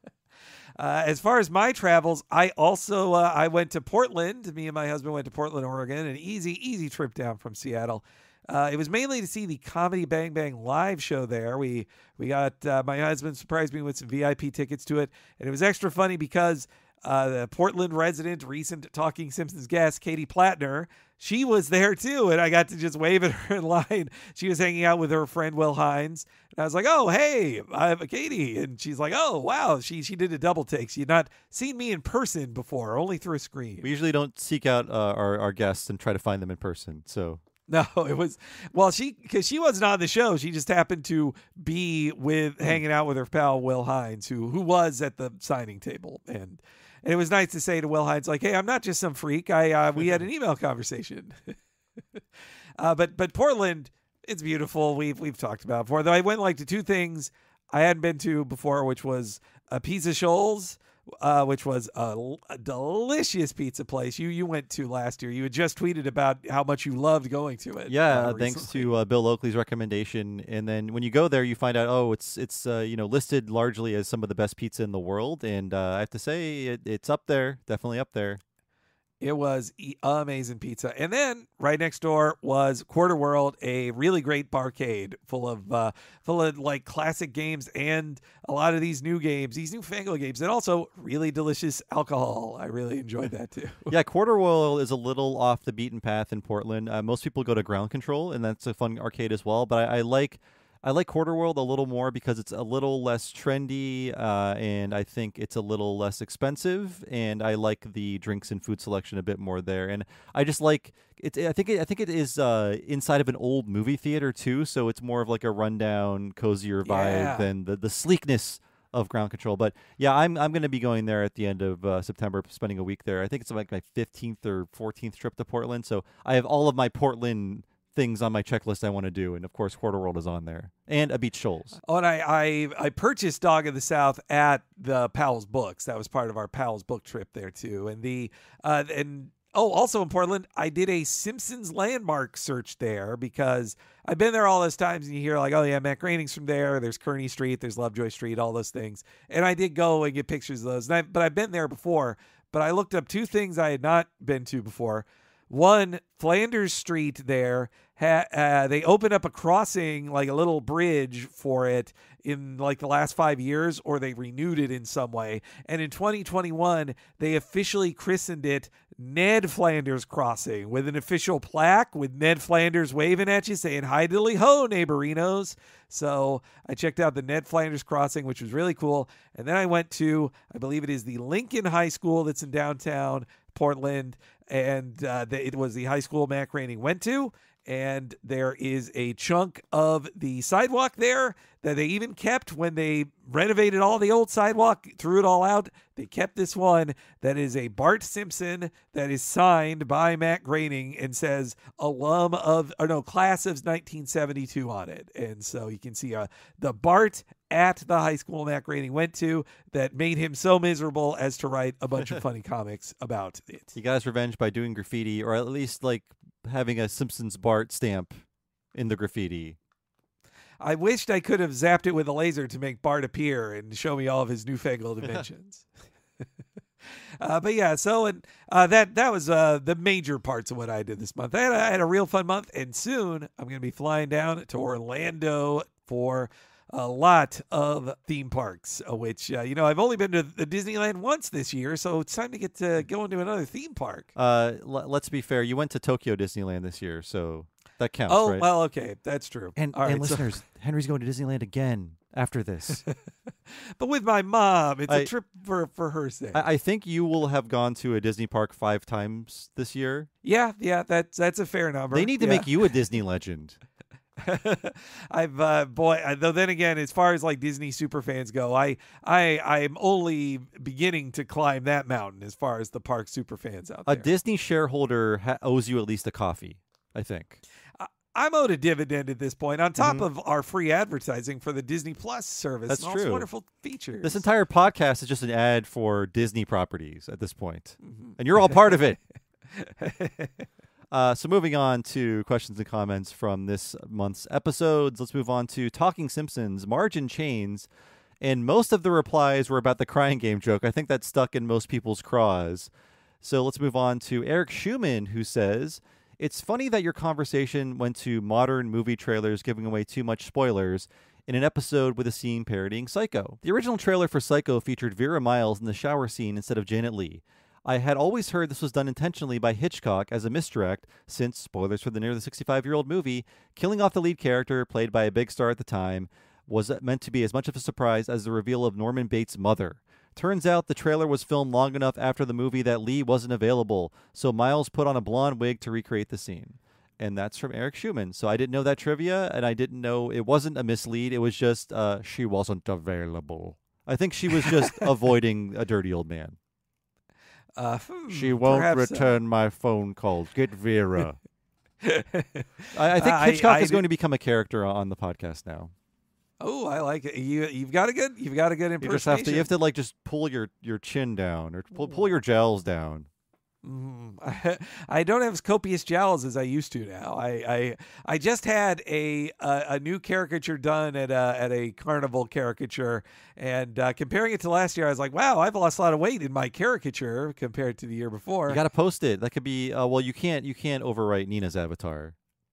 Uh, as far as my travels, I also uh, I went to Portland. Me and my husband went to Portland, Oregon. An easy, easy trip down from Seattle. Uh, it was mainly to see the Comedy Bang Bang live show there. We we got uh, my husband surprised me with some V I P tickets to it, and it was extra funny because uh, the Portland resident, recent Talking Simpsons guest, Katie Plattner, she was there too, and I got to just wave at her in line. She was hanging out with her friend Will Hines, and I was like, "Oh, hey, I'm Katie," and she's like, "Oh, wow." She she did a double take. She had not seen me in person before, only through a screen. We usually don't seek out uh, our our guests and try to find them in person, so. No, it was, well, she, because she wasn't on the show. She just happened to be with, hanging out with her pal, Will Hines, who who was at the signing table. And and it was nice to say to Will Hines, like, hey, I'm not just some freak. I uh, We had an email conversation. uh, but but Portland, it's beautiful. We've, we've talked about it before. Though I went like to two things I hadn't been to before, which was a Pizza Shoals, Uh, which was a, a delicious pizza place you you went to last year. You had just tweeted about how much you loved going to it. Yeah, uh, thanks to uh, Bill Oakley's recommendation. And then when you go there, you find out, oh, it's it's uh, you know listed largely as some of the best pizza in the world. And uh, I have to say, it, it's up there, definitely up there. It was e- amazing pizza. And then right next door was Quarter World, a really great barcade full of uh, full of like classic games and a lot of these new games, these new fangled games, and also really delicious alcohol. I really enjoyed that too. Yeah, Quarter World is a little off the beaten path in Portland. Uh, most people go to Ground Control, and that's a fun arcade as well. But I, I like I like Quarter World a little more because it's a little less trendy, uh, and I think it's a little less expensive. And I like the drinks and food selection a bit more there. And I just like it. I think it, I think it is uh, inside of an old movie theater too, so it's more of like a rundown, cozier vibe Yeah. than the the sleekness of Ground Control. But yeah, I'm I'm going to be going there at the end of uh, September, spending a week there. I think it's like my fifteenth or fourteenth trip to Portland, so I have all of my Portland things on my checklist I want to do, and of course Quarter World is on there, and a Beach Shoals. Oh, and I, I I purchased Dog of the South at the Powell's Books. That was part of our Powell's book trip there too. And the uh and oh, also in Portland, I did a Simpsons landmark search there because I've been there all those times, and you hear like, oh yeah, Matt Groening's from there. There's Kearney Street, there's Lovejoy Street, all those things. And I did go and get pictures of those. And I, but I've been there before. But I looked up two things I had not been to before. One, Flanders Street there, ha, uh, they opened up a crossing, like a little bridge for it in like the last five years, or they renewed it in some way. And in twenty twenty-one, they officially christened it Ned Flanders Crossing with an official plaque with Ned Flanders waving at you saying, hi diddly ho, neighborinos. So I checked out the Ned Flanders Crossing, which was really cool. And then I went to, I believe it is the Lincoln High School that's in downtown Portland, and uh, the, it was the high school Matt Groening went to, and there is a chunk of the sidewalk there that they even kept when they renovated all the old sidewalk, threw it all out. They kept this one that is a Bart Simpson that is signed by Matt Groening and says alum of, or no, class of nineteen seventy-two on it. And so you can see uh, the Bart at the high school Matt Groening went to that made him so miserable as to write a bunch of funny comics about it. He got his revenge by doing graffiti, or at least like having a Simpsons Bart stamp in the graffiti. I wished I could have zapped it with a laser to make Bart appear and show me all of his newfangled inventions. Uh, but yeah, so and uh, that that was uh, the major parts of what I did this month. I had, a, I had a real fun month, and soon I'm going to be flying down to Orlando for a lot of theme parks, uh, which, uh, you know, I've only been to the Disneyland once this year, so it's time to get to go into another theme park. Uh, l- let's be fair. You went to Tokyo Disneyland this year, so that counts, oh, right? well, okay. That's true. And, All and right, so- listeners, Henry's going to Disneyland again after this. But with my mom, it's I- a trip for, for her sake. I, I think you will have gone to a Disney park five times this year. yeah, yeah, that's, that's a fair number. They need to Yeah. make you a Disney legend. I've uh, boy. uh, Though then again, as far as like Disney super fans go, I I I'm only beginning to climb that mountain as far as the park super fans out A there. Disney shareholder ha- owes you at least a coffee, I think. I'm owed a dividend at this point, on top Mhm. of our free advertising for the Disney Plus service. That's and all its true. wonderful features. This entire podcast is just an ad for Disney properties at this point. Mm-hmm. And you're all part of it. Uh, so moving on to questions and comments from this month's episodes, let's move on to Talking Simpsons, Margin Chains, and most of the replies were about the crying game joke. I think that stuck in most people's craws. So let's move on to Eric Schumann, who says, it's funny that your conversation went to modern movie trailers giving away too much spoilers in an episode with a scene parodying Psycho. The original trailer for Psycho featured Vera Miles in the shower scene instead of Janet Leigh. I had always heard this was done intentionally by Hitchcock as a misdirect, since, spoilers for the nearly sixty-five-year-old movie, killing off the lead character, played by a big star at the time, was meant to be as much of a surprise as the reveal of Norman Bates' mother. Turns out the trailer was filmed long enough after the movie that Leigh wasn't available, so Miles put on a blonde wig to recreate the scene. And that's from Eric Schumann. So I didn't know that trivia, and I didn't know it wasn't a mislead. It was just uh, she wasn't available. I think she was just avoiding a dirty old man. Uh, hmm, She won't perhaps, uh, return my phone calls. Get Vera. I, I think I- Hitchcock I is did- going to become a character on the podcast now. Oh, I like it. You you've got a good you've got a good You impersonation. just have to you have to like just pull your, your chin down or pull, pull your jowls down. Mm, I, I don't have as copious jowls as I used to now. I I, I just had a, a a new caricature done at a at a carnival caricature, and uh, comparing it to last year, I was like, wow, I've lost a lot of weight in my caricature compared to the year before. You got to post it. That could be uh, well. You can't you can't overwrite Nina's avatar.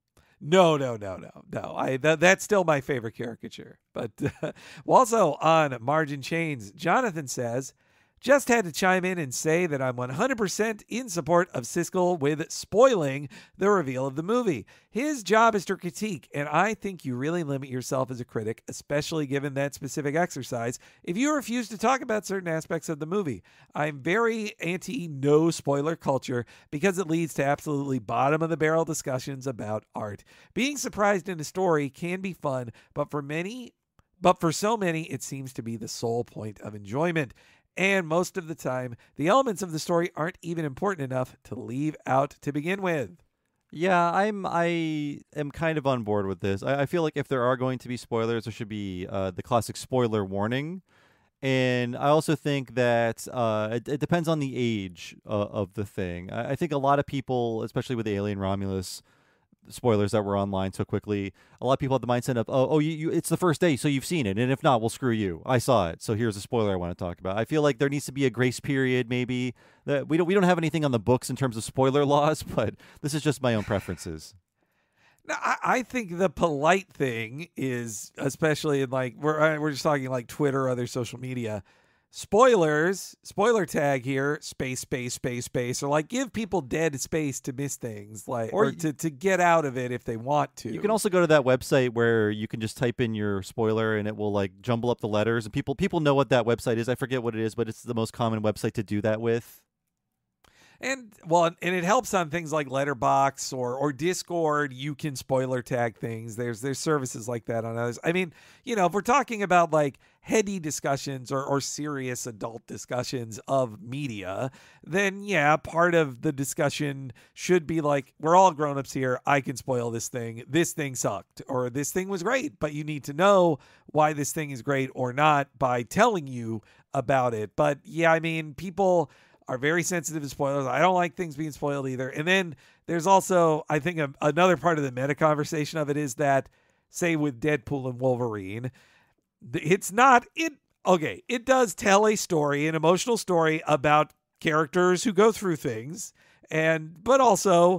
No, no, no, no, no. I that, that's still my favorite caricature. But uh, also on Margin Chains, Jonathan says, just had to chime in and say that I'm one hundred percent in support of Siskel with spoiling the reveal of the movie. His job is to critique, and I think you really limit yourself as a critic, especially given that specific exercise, if you refuse to talk about certain aspects of the movie. I'm very anti-no spoiler culture because it leads to absolutely bottom-of-the-barrel discussions about art. Being surprised in a story can be fun, but for many, but for so many, it seems to be the sole point of enjoyment. And most of the time, the elements of the story aren't even important enough to leave out to begin with. Yeah, I'm. I am kind of on board with this. I, I feel like if there are going to be spoilers, there should be uh, the classic spoiler warning. And I also think that uh, it, it depends on the age uh, of the thing. I, I think a lot of people, especially with Alien Romulus, spoilers that were online so quickly, a lot of people have the mindset of, oh, oh, you, you, it's the first day, so you've seen it, and if not, well, screw you. I saw it, so here's a spoiler I want to talk about. I feel like there needs to be a grace period, maybe. That we don't we don't have anything on the books in terms of spoiler laws, but this is just my own preferences. Now, I, I think the polite thing is, especially in like we're we're just talking like Twitter or other social media. Spoilers, spoiler tag here, space, space, space, space, or like give people dead space to miss things, like or, Or to, to get out of it if they want to. You can also go to that website where you can just type in your spoiler and it will like jumble up the letters, and people people know what that website is. I forget what it is, but it's the most common website to do that with. And well, and it helps on things like Letterboxd or or Discord. You can spoiler tag things. There's there's services like that on others. I mean, you know, if we're talking about like heady discussions or or serious adult discussions of media, then yeah, part of the discussion should be like, we're all grown-ups here. I can spoil this thing. This thing sucked, or this thing was great, but you need to know why this thing is great or not by telling you about it. But yeah, I mean, people are very sensitive to spoilers. I don't like things being spoiled either. And then there's also, I think, a, another part of the meta conversation of it is that say with Deadpool and Wolverine, it's not it. Okay, it does tell a story, an emotional story about characters who go through things, and but also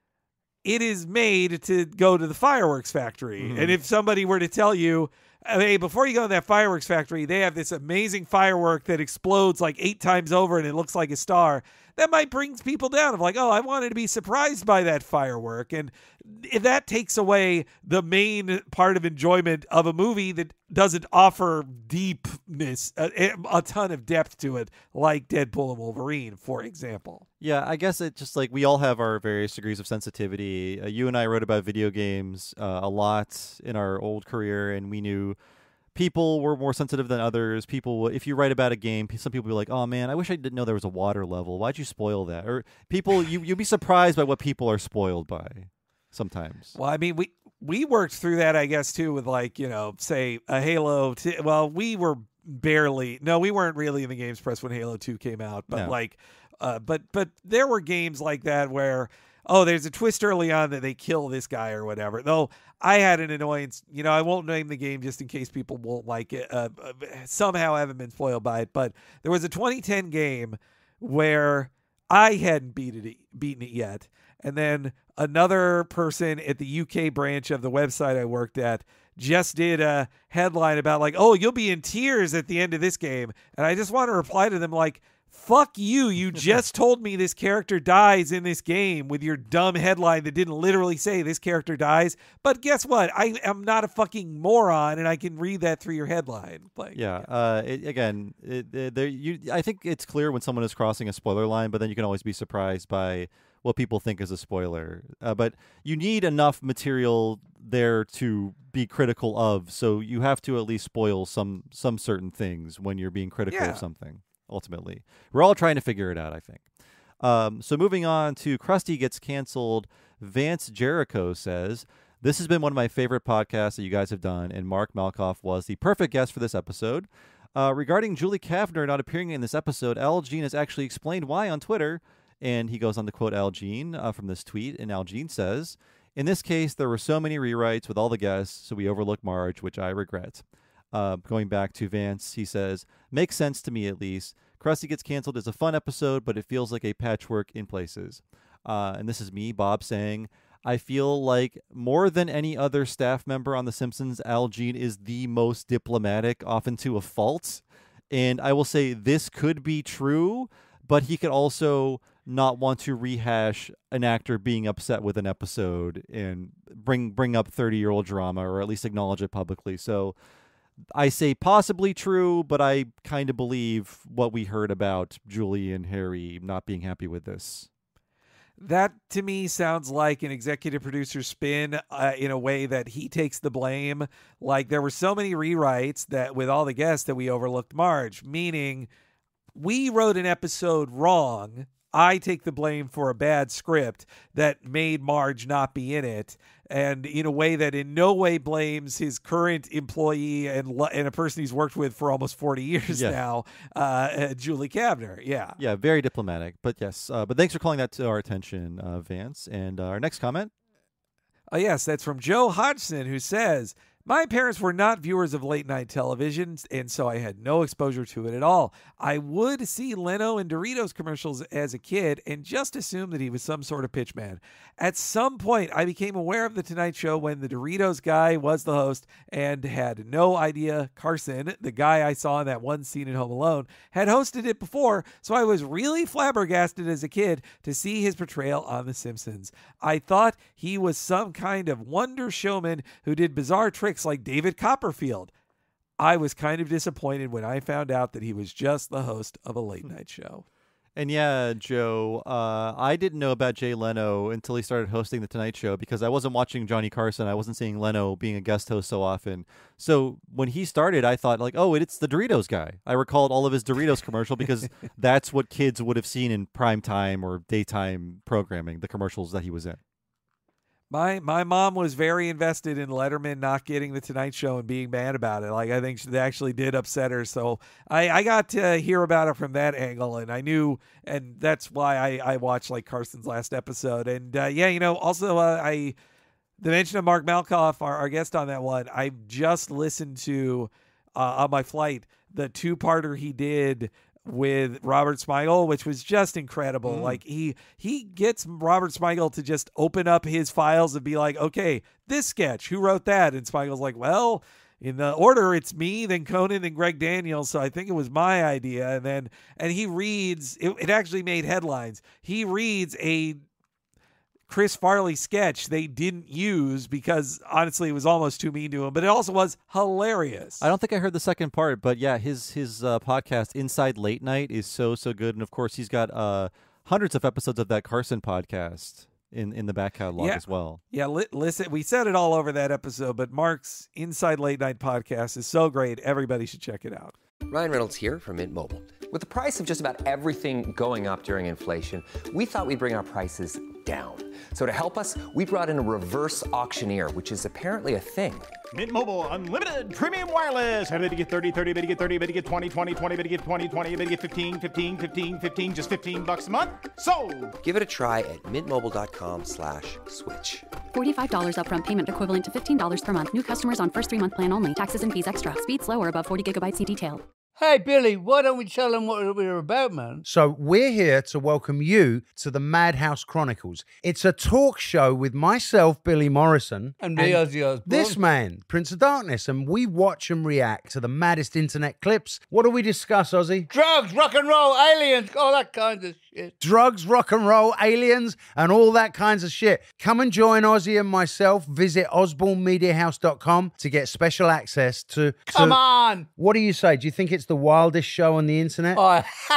it is made to go to the fireworks factory. Mm-hmm. And if somebody were to tell you, hey, before you go to that fireworks factory, they have this amazing firework that explodes like eight times over and it looks like a star, that might bring people down of like, oh, I wanted to be surprised by that firework. And that takes away the main part of enjoyment of a movie that doesn't offer deepness, a, a ton of depth to it, like Deadpool and Wolverine, for example. Yeah, I guess it just like we all have our various degrees of sensitivity. Uh, you and I wrote about video games uh, a lot in our old career, and we knew people were more sensitive than others. People, if you write about a game, some people be like, "Oh man, I wish I didn't know there was a water level. Why'd you spoil that?" Or people, you you'd be surprised by what people are spoiled by sometimes. Well, I mean, we we worked through that, I guess, too, with like, you know, say a Halo. T- well, we were barely, no, we weren't really in the games press when Halo two came out, but no. like, uh, but but there were games like that where, oh, there's a twist early on that they kill this guy or whatever. Though I had an annoyance, you know, I won't name the game just in case people won't like it. Uh, somehow haven't been spoiled by it, but there was a twenty ten game where I hadn't beat it, beaten it yet. And then another person at the U K branch of the website I worked at just did a headline about like, oh, you'll be in tears at the end of this game. And I just want to reply to them like, fuck you. You just told me this character dies in this game with your dumb headline that didn't literally say this character dies. But guess what? I am not a fucking moron, and I can read that through your headline. Like, yeah. yeah. Uh, it, again, it, it, there, you, I think it's clear when someone is crossing a spoiler line, but then you can always be surprised by what people think is a spoiler. Uh, but you need enough material there to be critical of, so you have to at least spoil some some certain things when you're being critical yeah. of something. Ultimately, we're all trying to figure it out, I think. Um, so moving on to Krusty Gets Canceled, Vance Jericho says, this has been one of my favorite podcasts that you guys have done, and Mark Malkoff was the perfect guest for this episode. Uh, regarding Julie Kavner not appearing in this episode, Al Jean has actually explained why on Twitter, and he goes on to quote Al Jean uh, from this tweet, and Al Jean says, in this case, there were so many rewrites with all the guests, so we overlooked Marge, which I regret. Uh, going back to Vance, he says, makes sense to me at least. Krusty Gets Canceled is a fun episode, but it feels like a patchwork in places. Uh, and this is me, Bob, saying, I feel like more than any other staff member on The Simpsons, Al Jean is the most diplomatic, often to a fault. And I will say this could be true, but he could also not want to rehash an actor being upset with an episode and bring bring up thirty-year-old drama, or at least acknowledge it publicly. So I say possibly true, but I kind of believe what we heard about Julie and Harry not being happy with this. That, to me, sounds like an executive producer spin uh, in a way that he takes the blame. Like, there were so many rewrites that with all the guests that we overlooked Marge, meaning we wrote an episode wrong. I take the blame for a bad script that made Marge not be in it, and in a way that in no way blames his current employee and and a person he's worked with for almost forty years yeah. now, uh, uh, Julie Kavner. Yeah. Yeah, very diplomatic. But yes, uh, but thanks for calling that to our attention, uh, Vance. And uh, our next comment? Oh, yes, that's from Joe Hodgson, who says, my parents were not viewers of late-night television, and so I had no exposure to it at all. I would see Leno and Doritos commercials as a kid and just assume that he was some sort of pitchman. At some point, I became aware of The Tonight Show when the Doritos guy was the host and had no idea Carson, the guy I saw in that one scene in Home Alone, had hosted it before, so I was really flabbergasted as a kid to see his portrayal on The Simpsons. I thought he was some kind of wonder showman who did bizarre tricks like David Copperfield. I was kind of disappointed when I found out that he was just the host of a late night show. And yeah, Joe, uh, I didn't know about Jay Leno until he started hosting The Tonight Show because I wasn't watching Johnny Carson. I wasn't seeing Leno being a guest host so often. So when he started, I thought like, oh, it's the Doritos guy. I recalled all of his Doritos commercial because that's what kids would have seen in prime time or daytime programming, the commercials that he was in. My my mom was very invested in Letterman not getting The Tonight Show and being mad about it. Like, I think she actually did upset her. So I, I got to hear about it from that angle, and I knew, and that's why I, I watched like Carson's last episode. And uh, yeah, you know, also uh, I the mention of Mark Malkoff, our, our guest on that one, I just listened to uh, on my flight the two-parter he did with Robert Smigel, which was just incredible. Mm. Like he he gets Robert Smigel to just open up his files and be like, okay, this sketch, who wrote that? And Smigel's like, well, in the order, it's me, then Conan, then Greg Daniels. So I think it was my idea. And then, and he reads, it, it actually made headlines. He reads a Chris Farley sketch they didn't use because honestly it was almost too mean to him, but it also was hilarious. I don't think I heard the second part, but yeah, his his uh, podcast Inside Late Night is so so good, and of course he's got uh, hundreds of episodes of that Carson podcast in in the back catalog yeah. as well. Yeah, li- listen, we said it all over that episode, but Mark's Inside Late Night podcast is so great. Everybody should check it out. Ryan Reynolds here from Mint Mobile. With the price of just about everything going up during inflation, we thought we'd bring our prices down. So to help us, we brought in a reverse auctioneer, which is apparently a thing. Mint Mobile Unlimited Premium Wireless. How to get thirty, thirty, bit to get thirty, bit to get twenty, twenty, twenty, bit to get twenty, twenty, bit to get fifteen, fifteen, fifteen, fifteen, just fifteen bucks a month? Sold! Give it a try at mintmobile.com slash switch. forty-five dollars upfront payment equivalent to fifteen dollars per month. New customers on first three-month plan only. Taxes and fees extra. Speed slower above forty gigabytes. See detail. Hey, Billy, why don't we tell them what we're about, man? So we're here to welcome you to the Madhouse Chronicles. It's a talk show with myself, Billy Morrison. And me, Ozzy Osbourne. This man, Prince of Darkness. And we watch and react to the maddest internet clips. What do we discuss, Ozzy? Drugs, rock and roll, aliens, all that kind of shit. Drugs, rock and roll, aliens, and all that kinds of shit. Come and join Ozzy and myself. Visit osborne media house dot com to get special access to... to Come on! What do you say? Do you think it's the wildest show on the internet? Oh.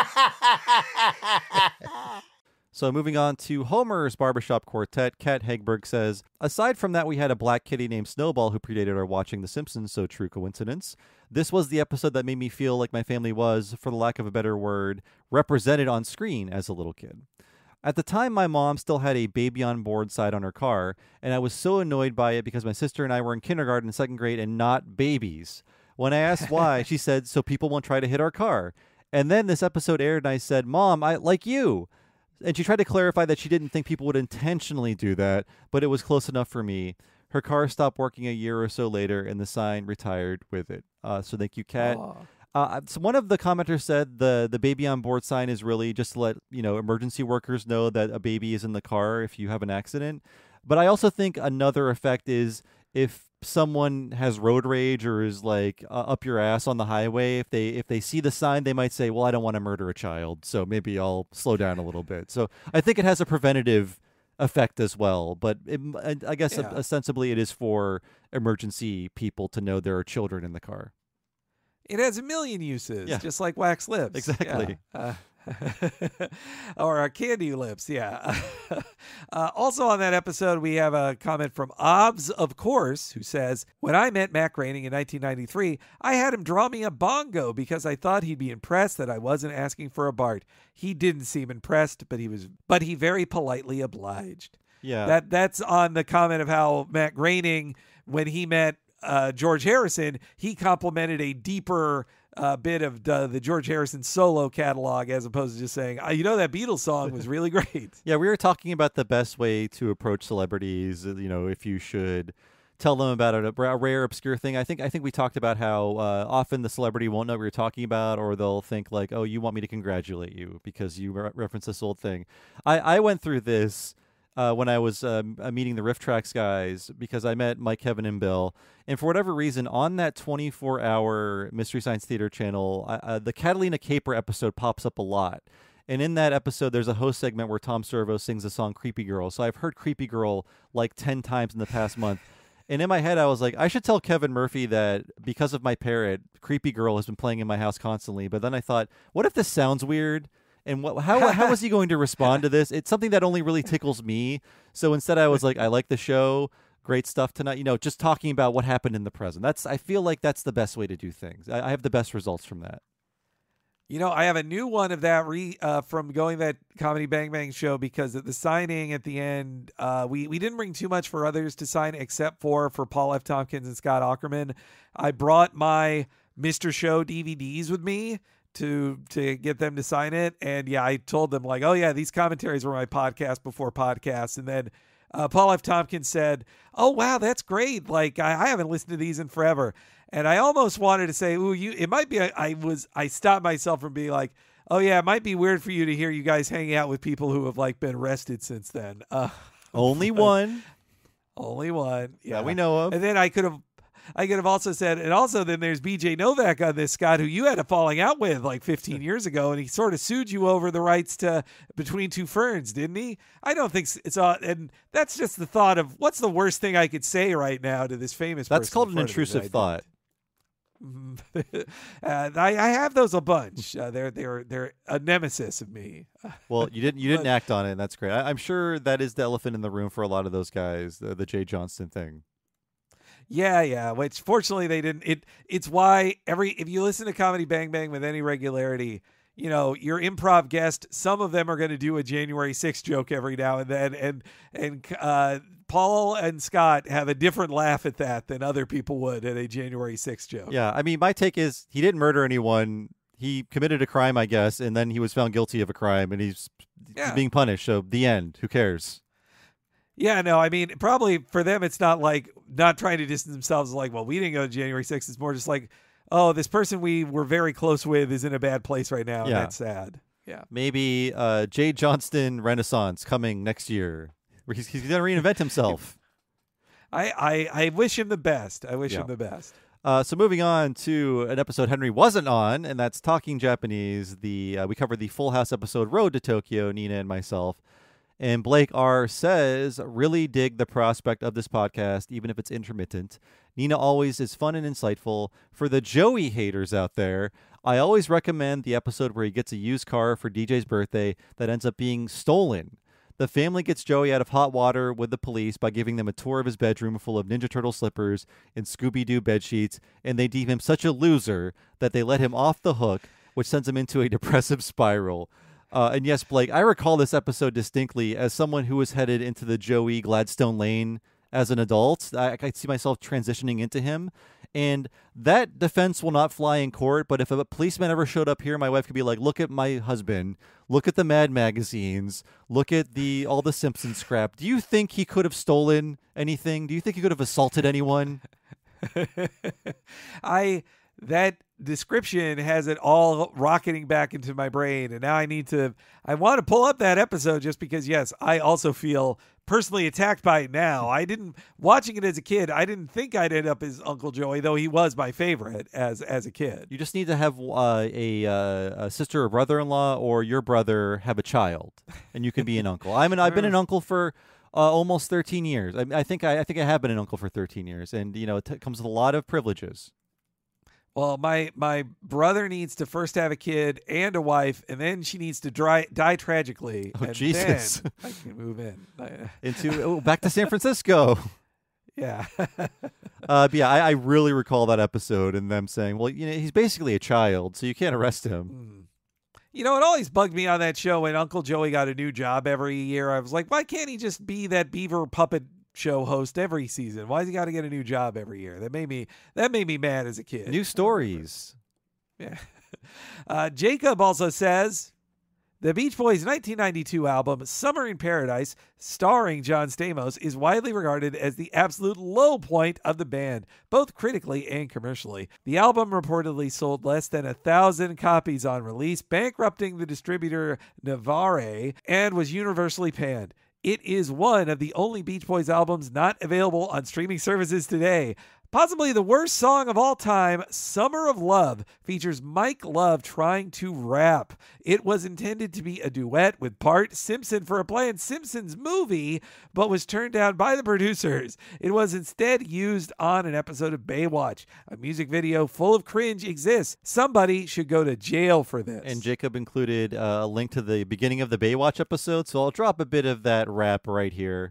So moving on to Homer's Barbershop Quartet, Kat Hegberg says, aside from that, we had a black kitty named Snowball who predated our watching The Simpsons, so true coincidence. This was the episode that made me feel like my family was, for the lack of a better word, represented on screen as a little kid. At the time, my mom still had a baby on board sign on her car, and I was so annoyed by it because my sister and I were in kindergarten and second grade and not babies. When I asked why, she said, so people won't try to hit our car. And then this episode aired and I said, Mom, I like you. And she tried to clarify that she didn't think people would intentionally do that, but it was close enough for me. Her car stopped working a year or so later, and the sign retired with it. Uh, so thank you, Kat. Uh, so one of the commenters said the the baby on board sign is really just to let you know emergency workers know that a baby is in the car if you have an accident. But I also think another effect is if someone has road rage or is like uh, up your ass on the highway, if they if they see the sign, they might say, well, I don't want to murder a child, so maybe I'll slow down a little bit. So I think it has a preventative effect as well. But it, I guess Yeah. ostensibly it is for emergency people to know there are children in the car. It has a million uses, Yeah. just like wax lips. Exactly. Yeah. Uh, or uh, candy lips, yeah. uh, also on that episode, we have a comment from Obs, of course, who says, when I met Matt Groening in nineteen ninety-three, I had him draw me a bongo because I thought he'd be impressed that I wasn't asking for a Bart. He didn't seem impressed, but he was, but he very politely obliged. Yeah. That That's on the comment of how Matt Groening, when he met uh, George Harrison, he complimented a deeper uh, bit of the, the George Harrison solo catalog as opposed to just saying, oh, you know, that Beatles song was really great. Yeah, we were talking about the best way to approach celebrities, you know, if you should tell them about a, a rare, obscure thing. I think I think we talked about how uh, often the celebrity won't know what you're talking about, or they'll think like, oh, you want me to congratulate you because you re- reference this old thing. I, I went through this Uh, when I was um, uh, meeting the Riff Tracks guys, because I met Mike, Kevin, and Bill. And for whatever reason, on that twenty-four hour Mystery Science Theater channel, uh, uh, the Catalina Caper episode pops up a lot. And in that episode, there's a host segment where Tom Servo sings the song Creepy Girl. So I've heard Creepy Girl like ten times in the past month. And in my head, I was like, I should tell Kevin Murphy that because of my parrot, Creepy Girl has been playing in my house constantly. But then I thought, what if this sounds weird? And what, how how is he going to respond to this? It's something that only really tickles me. So instead, I was like, I like the show. Great stuff tonight. You know, just talking about what happened in the present. That's I feel like that's the best way to do things. I, I have the best results from that. You know, I have a new one of that re uh, from going that Comedy Bang Bang show because at the signing at the end, uh, we, we didn't bring too much for others to sign except for for Paul F. Tompkins and Scott Aukerman. I brought my Mister Show D V Ds with me to to get them to sign it. And yeah, I told them like, oh yeah, these commentaries were my podcast before podcasts. And then Uh, Paul F. Tompkins said, "Oh wow, that's great! Like I, I haven't listened to these in forever." And I almost wanted to say, "Ooh, you." It might be. I, I was. I stopped myself from being like, "Oh yeah, it might be weird for you to hear you guys hanging out with people who have like been arrested since then." Uh, only one. Only one. Yeah, that we know of. And then I could have. I could have also said, and also then there's B J Novak on this, Scott, who you had a falling out with like fifteen years ago, and he sort of sued you over the rights to Between Two Ferns, didn't he? I don't think it's all, and that's just the thought of what's the worst thing I could say right now to this famous That's person. called an intrusive thought. uh, I, I have those a bunch. Uh, they're they're they're a nemesis of me. Well, you didn't you didn't But- act on it, and that's great. I, I'm sure that is the elephant in the room for a lot of those guys, the, the Jay Johnston thing. Yeah, yeah. Which fortunately they didn't. It it's why every if you listen to Comedy Bang Bang with any regularity, you know your improv guest. Some of them are going to do a January sixth joke every now and then, and and uh, Paul and Scott have a different laugh at that than other people would at a January sixth joke. Yeah, I mean, my take is he didn't murder anyone. He committed a crime, I guess, and then he was found guilty of a crime, and he's, Yeah. he's being punished. So the end. Who cares? Yeah, no, I mean, probably for them, it's not like not trying to distance themselves like, well, we didn't go to January sixth. It's more just like, oh, this person we were very close with is in a bad place right now. And Yeah. that's sad. Yeah. Maybe uh, Jay Johnston Renaissance coming next year. Where he's, he's going to reinvent himself. I, I, I wish him the best. I wish Yeah. him the best. Uh, so moving on to an episode Henry wasn't on, and that's Talking Japanese. The uh, we covered the Full House episode Road to Tokyo, Nina and myself. And Blake R. says, really dig the prospect of this podcast, even if it's intermittent. Nina always is fun and insightful. For the Joey haters out there, I always recommend the episode where he gets a used car for D J's birthday that ends up being stolen. The family gets Joey out of hot water with the police by giving them a tour of his bedroom full of Ninja Turtle slippers and Scooby-Doo bedsheets, and they deem him such a loser that they let him off the hook, which sends him into a depressive spiral. Uh, and yes, Blake, I recall this episode distinctly as someone who was headed into the Joey Gladstone lane as an adult. I, I could see myself transitioning into him. And that defense will not fly in court, but if a policeman ever showed up here, my wife could be like, look at my husband, look at the Mad magazines, look at the all the Simpsons scrap. Do you think he could have stolen anything? Do you think he could have assaulted anyone? I that description has it all rocketing back into my brain, and now I need to I want to pull up that episode just because yes, I also feel personally attacked by it now. I didn't watching it as a kid, I didn't think I'd end up as Uncle Joey, though he was my favorite as as a kid. You just need to have uh, a, uh, a sister or brother-in-law or your brother have a child, and you can be an uncle. I'm an I've been an uncle for uh, almost thirteen years. I, I think I, I think I have been an uncle for thirteen years, and you know it t- comes with a lot of privileges. Well, my my brother needs to first have a kid and a wife, and then she needs to dry, die tragically. Oh, and Jesus. Then I can move in. Into oh, back to San Francisco. Yeah. uh, but yeah, I, I really recall that episode and them saying, well, you know, he's basically a child, so you can't arrest him. You know, it always bugged me on that show when Uncle Joey got a new job every year. I was like, why can't he just be that beaver puppet show host every season? Why does he got to get a new job every year? That made me that made me mad as a kid. New stories. Yeah. Uh, Jacob also says the Beach Boys' nineteen ninety-two album "Summer in Paradise," starring John Stamos, is widely regarded as the absolute low point of the band, both critically and commercially. The album reportedly sold less than a thousand copies on release, bankrupting the distributor Navarre, and was universally panned. It is one of the only Beach Boys albums not available on streaming services today. Possibly the worst song of all time, "Summer of Love," features Mike Love trying to rap. It was intended to be a duet with Bart Simpson for a planned Simpsons movie, but was turned down by the producers. It was instead used on an episode of Baywatch. A music video full of cringe exists. Somebody should go to jail for this. And Jacob included uh, a link to the beginning of the Baywatch episode, so I'll drop a bit of that rap right here.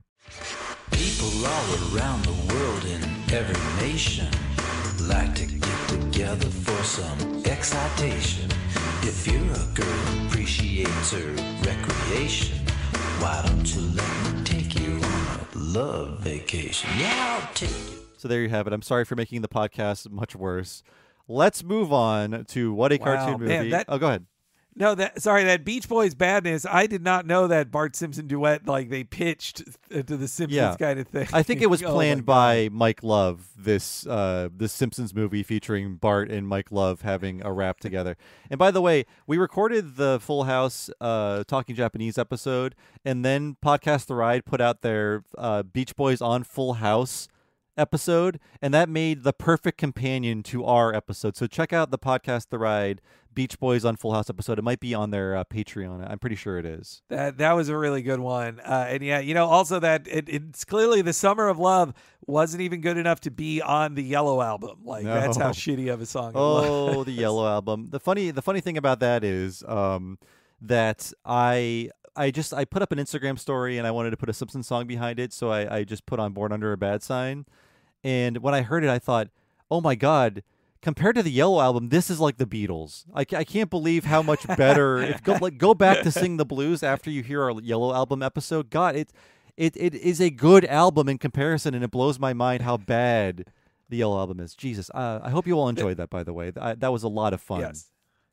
People all around the world in every nation like to get together for some excitation. If you're a girl who appreciates her recreation, why don't you let me take you on a love vacation? Yeah, I'll take you. So there you have it. I'm sorry for making the podcast much worse. Let's move on to What a Wow, Cartoon Movie. man, that- oh, go ahead. No, that sorry, that Beach Boys badness. I did not know that Bart Simpson duet like they pitched to the Simpsons Yeah. kind of thing. I think it was Oh, planned my by Mike Love. This uh, this Simpsons movie featuring Bart and Mike Love having a rap together. And by the way, we recorded the Full House uh, Talking Japanese episode, and then Podcast The Ride put out their uh, Beach Boys on Full House episode, and that made the perfect companion to our episode. So check out the Podcast The Ride Beach Boys on Full House episode. It might be on their uh, Patreon. I'm pretty sure it is. That that was a really good one. Uh, and yeah, you know, also that it, it's clearly the Summer of Love wasn't even good enough to be on the Yellow album. Like No. that's how shitty of a song it Oh, was. the Yellow album. The funny the funny thing about that is um, that I I just I put up an Instagram story and I wanted to put a Simpsons song behind it, so I, I just put on Born Under a Bad Sign. And when I heard it, I thought, oh my God, compared to the Yellow album, this is like the Beatles. I, I can't believe how much better. If go like go back to Sing the Blues after you hear our Yellow album episode. God, it it it is a good album in comparison, and it blows my mind how bad the Yellow album is. Jesus, uh, I hope you all enjoyed that. By the way, I, that was a lot of fun. Yes.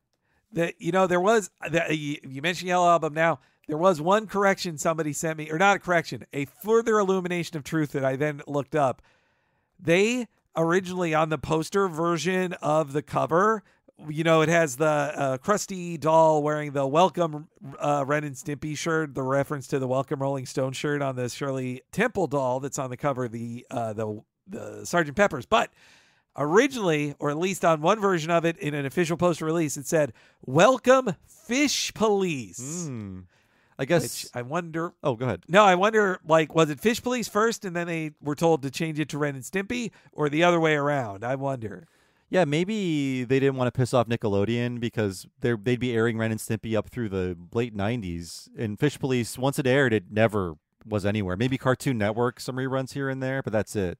That you know there was that you, you mentioned Yellow album. Now there was one correction somebody sent me, or not a correction, a further illumination of truth that I then looked up. They originally on the poster version of the cover, you know, it has the uh, crusty doll wearing the Welcome uh, Ren and Stimpy shirt, the reference to the Welcome Rolling Stone shirt on the Shirley Temple doll that's on the cover of the uh, the the Sergeant Pepper's. But originally, or at least on one version of it in an official poster release, it said "Welcome Fish Police." Mm. I guess Which I wonder. Oh, go ahead. No, I wonder. Like, was it Fish Police first, and then they were told to change it to Ren and Stimpy, or the other way around? I wonder. Yeah, maybe they didn't want to piss off Nickelodeon because they they'd be airing Ren and Stimpy up through the late nineties. And Fish Police, once it aired, it never was anywhere. Maybe Cartoon Network, some reruns here and there, but that's it.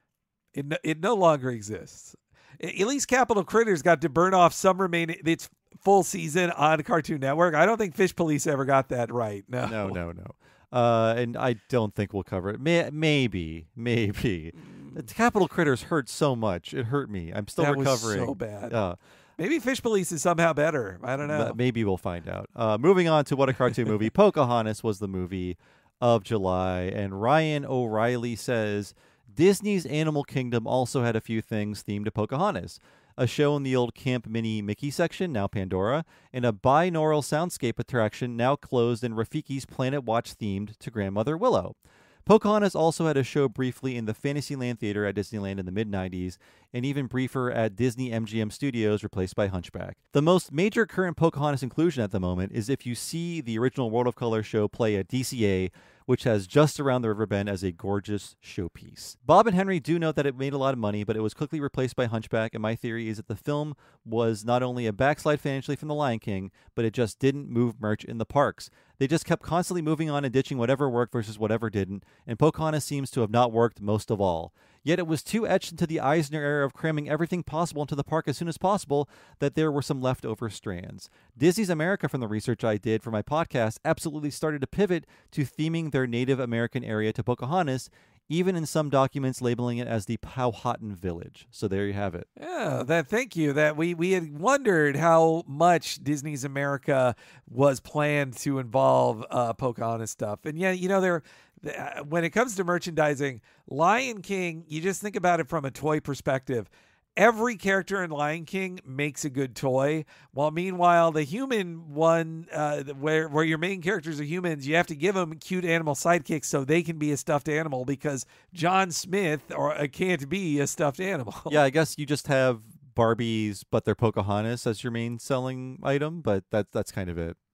It no, it no longer exists. At least Capital Critters got to burn off some remaining its full season on Cartoon Network. I don't think Fish Police ever got that right. No, No, no, no. Uh, and I don't think we'll cover it. May- maybe, maybe. The Capital Critters hurt so much. It hurt me. I'm still that recovering. was so bad. Uh, Maybe Fish Police is somehow better. I don't know. but maybe we'll find out. Uh, moving on to what a cartoon movie. Pocahontas was the movie of July, and Ryan O'Reilly says Disney's Animal Kingdom also had a few things themed to Pocahontas. A show in the old Camp Mini Mickey section, now Pandora, and a binaural soundscape attraction now closed in Rafiki's Planet Watch themed to Grandmother Willow. Pocahontas also had a show briefly in the Fantasyland Theater at Disneyland in the mid nineties, and even briefer at Disney M G M Studios, replaced by Hunchback. The most major current Pocahontas inclusion at the moment is if you see the original World of Color show play at D C A, which has Just Around the River Bend as a gorgeous showpiece. Bob and Henry do note that it made a lot of money, but it was quickly replaced by Hunchback, and my theory is that the film was not only a backslide financially from The Lion King, but it just didn't move merch in the parks. They just kept constantly moving on and ditching whatever worked versus whatever didn't, and Pocahontas seems to have not worked most of all. Yet it was too etched into the Eisner era of cramming everything possible into the park as soon as possible that there were some leftover strands. Disney's America, from the research I did for my podcast, absolutely started to pivot to theming their Native American area to Pocahontas, even in some documents labeling it as the Powhatan Village. So there you have it. Yeah, that. Thank you. That we we had wondered how much Disney's America was planned to involve uh, Pocahontas stuff, and yeah, you know, there. Uh, when it comes to merchandising, Lion King, you just think about it from a toy perspective. Every character in Lion King makes a good toy, while meanwhile the human one, uh, where where your main characters are humans, you have to give them cute animal sidekicks so they can be a stuffed animal, because John Smith or uh, can't be a stuffed animal. Yeah, I guess you just have Barbies, but they're Pocahontas as your main selling item, but that's that's kind of it.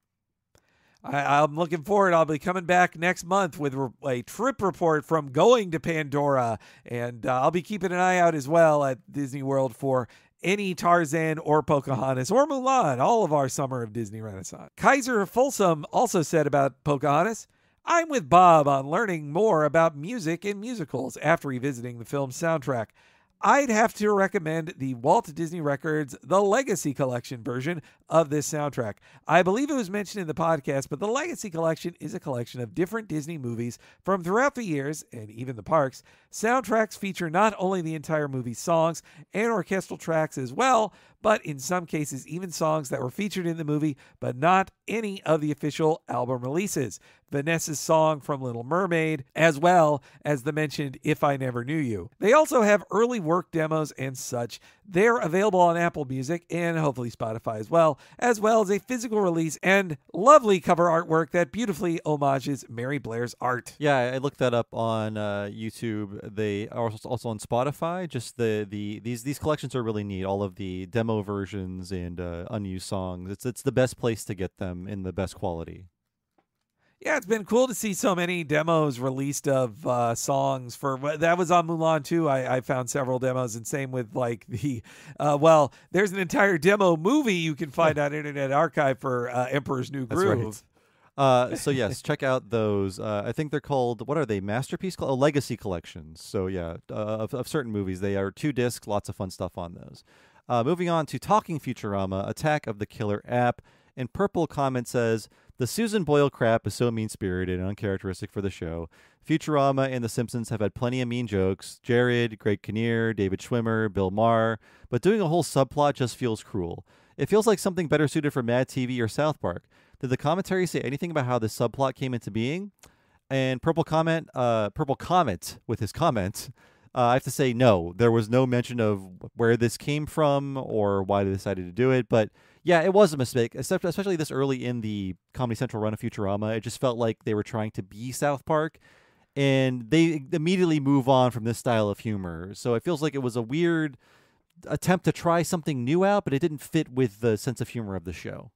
I, I'm looking forward. I'll be coming back next month with a trip report from going to Pandora, and uh, I'll be keeping an eye out as well at Disney World for any Tarzan or Pocahontas or Mulan, all of our Summer of Disney Renaissance. Kaiser Folsom also said about Pocahontas, I'm with Bob on learning more about music and musicals after revisiting the film's soundtrack. I'd have to recommend the Walt Disney Records The Legacy Collection version of this soundtrack. I believe it was mentioned in the podcast, but the Legacy Collection is a collection of different Disney movies from throughout the years, and even the parks. Soundtracks feature not only the entire movie's songs and orchestral tracks as well, but in some cases even songs that were featured in the movie, but not any of the official album releases. Vanessa's song from Little Mermaid, as well as the mentioned If I Never Knew You. They also have early work demos and such. They're available on Apple Music and hopefully Spotify as well, as well as a physical release and lovely cover artwork that beautifully homages Mary Blair's art. Yeah, I looked that up on uh, YouTube. They are also on Spotify. Just the, the these these collections are really neat. All of the demo versions and uh, unused songs. It's it's the best place to get them in the best quality. Yeah, it's been cool to see so many demos released of uh, songs for that was on Mulan too. I, I found several demos, and same with like the uh, well, there's an entire demo movie you can find on Internet Archive for uh, Emperor's New Groove. Uh, so yes, check out those. Uh, I think they're called, what are they? Masterpiece, oh, Legacy collections. So yeah, uh, of, of certain movies, they are two discs. Lots of fun stuff on those. Uh, moving on to Talking Futurama, Attack of the Killer App. And Purple comment says, the Susan Boyle crap is so mean-spirited and uncharacteristic for the show. Futurama and The Simpsons have had plenty of mean jokes. Jared, Greg Kinnear, David Schwimmer, Bill Maher. But doing a whole subplot just feels cruel. It feels like something better suited for Mad T V or South Park. Did the commentary say anything about how this subplot came into being? And Purple comment, uh, Purple comment with his comment. Uh, I have to say no. There was no mention of where this came from or why they decided to do it. But yeah, it was a mistake, except especially this early in the Comedy Central run of Futurama. It just felt like they were trying to be South Park, and they immediately move on from this style of humor. So it feels like it was a weird attempt to try something new out, but it didn't fit with the sense of humor of the show.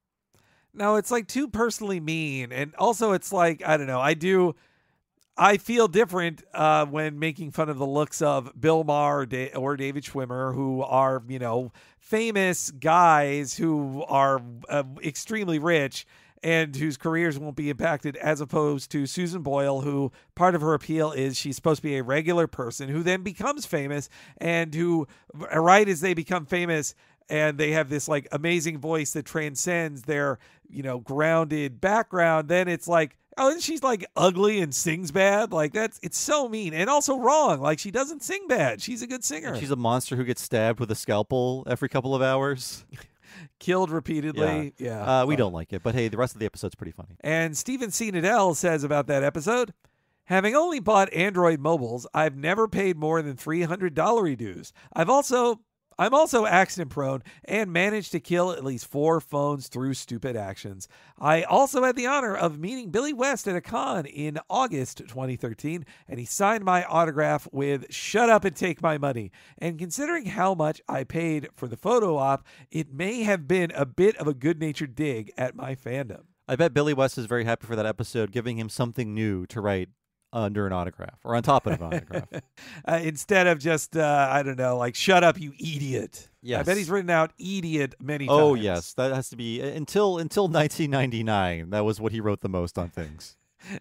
No, it's like too personally mean. And also it's like, I don't know, I do, I feel different uh, when making fun of the looks of Bill Maher or, da- or David Schwimmer, who are, you know, famous guys who are uh, extremely rich and whose careers won't be impacted, as opposed to Susan Boyle, who part of her appeal is she's supposed to be a regular person who then becomes famous, and who, right as they become famous, and they have this like amazing voice that transcends their, you know, grounded background, then it's like, oh, and she's like ugly and sings bad. Like that's, it's so mean and also wrong. Like she doesn't sing bad. She's a good singer. And she's a monster who gets stabbed with a scalpel every couple of hours. Killed repeatedly. Yeah. yeah. Uh, we don't like it, but hey, the rest of the episode's pretty funny. And Stephen C. Nadell says about that episode, having only bought Android mobiles, I've never paid more than three hundred dollars dues. I've also... I'm also accident prone and managed to kill at least four phones through stupid actions. I also had the honor of meeting Billy West at a con in August twenty thirteen, and he signed my autograph with "Shut up and take my money." And considering how much I paid for the photo op, it may have been a bit of a good-natured dig at my fandom. I bet Billy West is very happy for that episode, giving him something new to write under an autograph or on top of an autograph. uh, instead of just, uh, I don't know, like, shut up, you idiot. Yes. I bet he's written out idiot many times. Oh, yes. That has to be until until nineteen ninety-nine. That was what he wrote the most on things.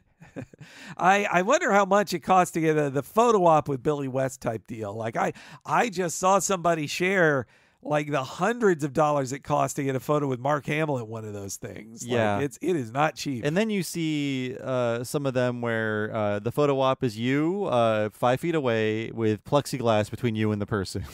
I I wonder how much it costs to get a, the photo op with Billy West type deal. Like, I, I just saw somebody share like the hundreds of dollars it costs to get a photo with Mark Hamill at one of those things. Yeah. Like it's, it is not cheap. And then you see uh, some of them where uh, the photo op is you uh, five feet away with plexiglass between you and the person.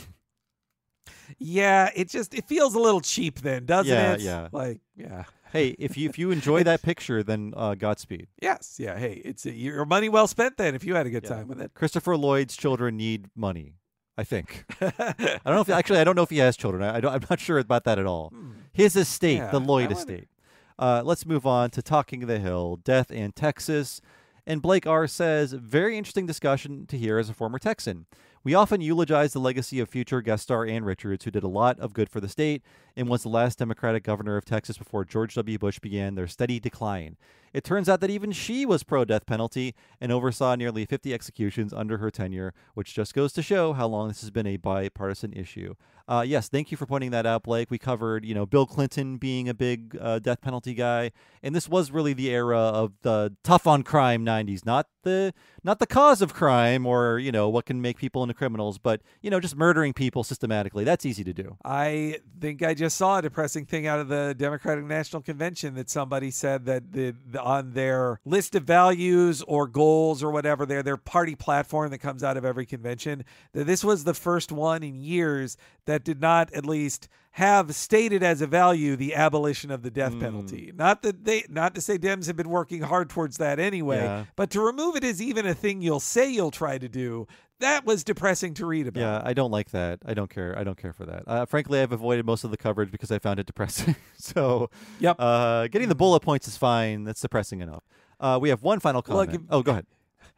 Yeah, it just, it feels a little cheap then, doesn't yeah, it? Yeah, Like, yeah. Hey, if you if you enjoy that picture, then uh, Godspeed. Yes, yeah. Hey, it's a, your money well spent then if you had a good yeah. time with it. Christopher Lloyd's children need money. I think. I don't know if actually I don't know if he has children. I, I don't, I'm not sure about that at all. Hmm. His estate, yeah, the Lloyd estate. Uh, let's move on to Talking the Hill, Death in Texas. And Blake R. says, very interesting discussion to hear as a former Texan. We often eulogize the legacy of future guest star Ann Richards, who did a lot of good for the state and was the last Democratic governor of Texas before George W. Bush began their steady decline. It turns out that even she was pro-death penalty and oversaw nearly fifty executions under her tenure, which just goes to show how long this has been a bipartisan issue. Uh, yes, thank you for pointing that out, Blake. We covered, you know, Bill Clinton being a big uh, death penalty guy, and this was really the era of the tough on crime nineties, not the not the cause of crime or, you know, what can make people into criminals, but, you know, just murdering people systematically. That's easy to do. I think I just saw a depressing thing out of the Democratic National Convention that somebody said that the, the on their list of values or goals or whatever, their their party platform that comes out of every convention, that this was the first one in years that did not at least have stated as a value the abolition of the death mm. penalty. Not that they, not to say Dems have been working hard towards that anyway, yeah. but to remove it as even a thing you'll say you'll try to do. That was depressing to read about. Yeah, I don't like that. I don't care. I don't care for that. Uh, frankly, I've avoided most of the coverage because I found it depressing. so, yep. uh, getting the bullet points is fine. That's depressing enough. Uh, we have one final comment. Look, oh, go ahead.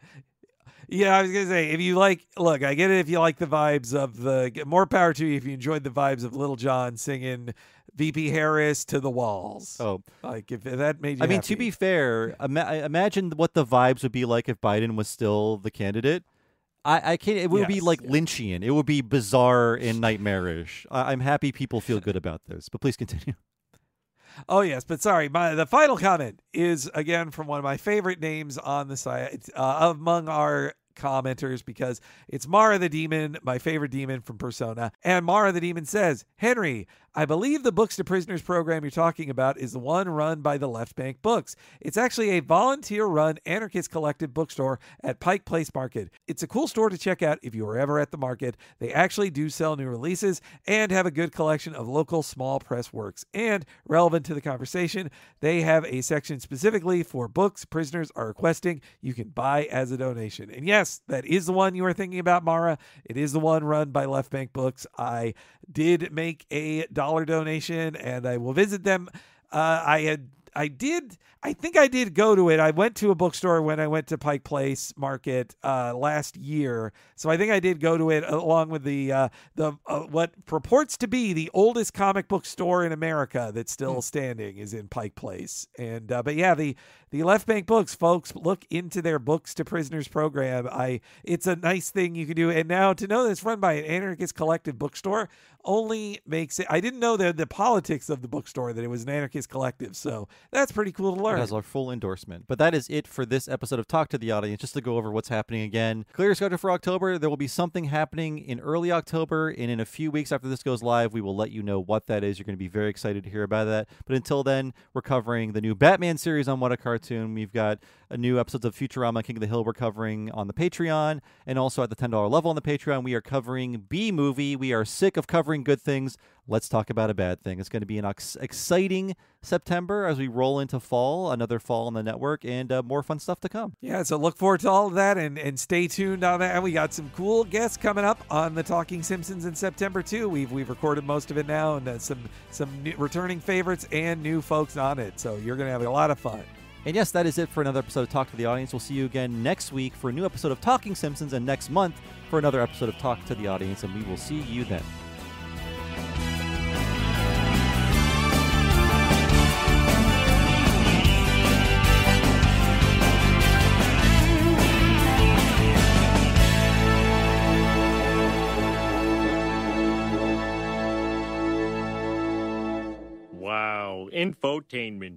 Yeah, I was going to say, if you like, look, I get it if you like the vibes of the, more power to you if you enjoyed the vibes of Little John singing V P Harris to the walls. Oh. Like, if that made you I mean, happy. to be fair, ima- imagine what the vibes would be like if Biden was still the candidate. I, I can't, it would yes, be like yes. Lynchian. It would be bizarre and nightmarish. I, I'm happy people feel good about this, but please continue. Oh, yes, but sorry, my, the final comment is, again, from one of my favorite names on the site, uh, among our commenters, because it's Mara the Demon, my favorite demon from Persona. And Mara the Demon says, Henry, I believe the Books to Prisoners program you're talking about is the one run by the Left Bank Books. It's actually a volunteer-run anarchist collective bookstore at Pike Place Market. It's a cool store to check out if you are ever at the market. They actually do sell new releases and have a good collection of local small press works. And relevant to the conversation, they have a section specifically for books prisoners are requesting you can buy as a donation. And yes, that is the one you are thinking about, Mara. It is the one run by Left Bank Books. I did make a dollar donation, and I will visit them. Uh, I had, I did, I think I did go to it. I went to a bookstore when I went to Pike Place Market uh, last year, so I think I did go to it along with the uh, the uh, what purports to be the oldest comic book store in America that's still mm. standing is in Pike Place. And uh, but yeah, the the Left Bank Books, folks, look into their Books to Prisoners program. I it's a nice thing you can do. And now to know that it's run by an anarchist collective bookstore only makes it. I didn't know the the politics of the bookstore, that it was an anarchist collective. So that's pretty cool to learn. It has our full endorsement. But that is it for this episode of Talk to the Audience. Just to go over what's happening again. Clear schedule for October. There will be something happening in early October, and in a few weeks after this goes live, we will let you know what that is. You're going to be very excited to hear about that. But until then, we're covering the new Batman series on What a Cartoon. We've got a new episodes of Futurama, King of the Hill we're covering on the Patreon, and also at the ten dollars level on the Patreon, we are covering B-Movie. We are sick of covering good things. Let's talk about a bad thing. It's going to be an ex- exciting September as we roll into fall, another fall on the network, and uh, more fun stuff to come. Yeah, so look forward to all of that, and, and stay tuned on that. And we got some cool guests coming up on the Talking Simpsons in September too. We've we've recorded most of it now, and uh, some some new, returning favorites and new folks on it. So you're going to have a lot of fun. And yes, that is it for another episode of Talk to the Audience. We'll see you again next week for a new episode of Talking Simpsons, and next month for another episode of Talk to the Audience, and we will see you then. Wow, infotainment.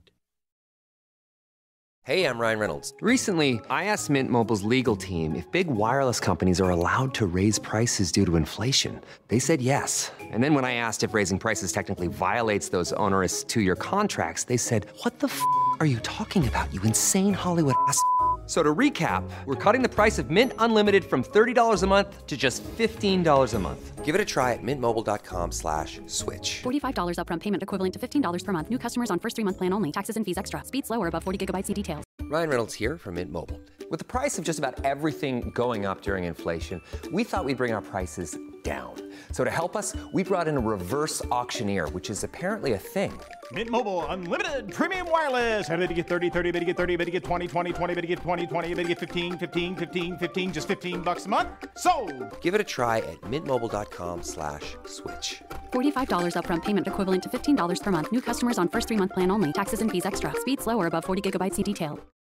Hey, I'm Ryan Reynolds. Recently, I asked Mint Mobile's legal team if big wireless companies are allowed to raise prices due to inflation. They said yes. And then when I asked if raising prices technically violates those onerous two-year contracts, they said, what the f*** are you talking about, you insane Hollywood ass f- So to recap, we're cutting the price of Mint Unlimited from thirty dollars a month to just fifteen dollars a month. Give it a try at mintmobile.com slash switch. forty-five dollars upfront payment equivalent to fifteen dollars per month. New customers on first three-month plan only. Taxes and fees extra. Speed slower above forty gigabytes. See details. Ryan Reynolds here from Mint Mobile. With the price of just about everything going up during inflation, we thought we'd bring our prices down. So to help us, we brought in a reverse auctioneer, which is apparently a thing. Mint Mobile Unlimited Premium Wireless. How to get thirty, thirty, how to get thirty, how to get twenty, twenty, twenty, how to get twenty, twenty, how to get fifteen, fifteen, fifteen, fifteen, just fifteen bucks a month? Sold! Give it a try at mintmobile.com slash switch. forty-five dollars upfront payment equivalent to fifteen dollars per month. New customers on first three-month plan only. Taxes and fees extra. Speed slower above forty gigabytes. See detail.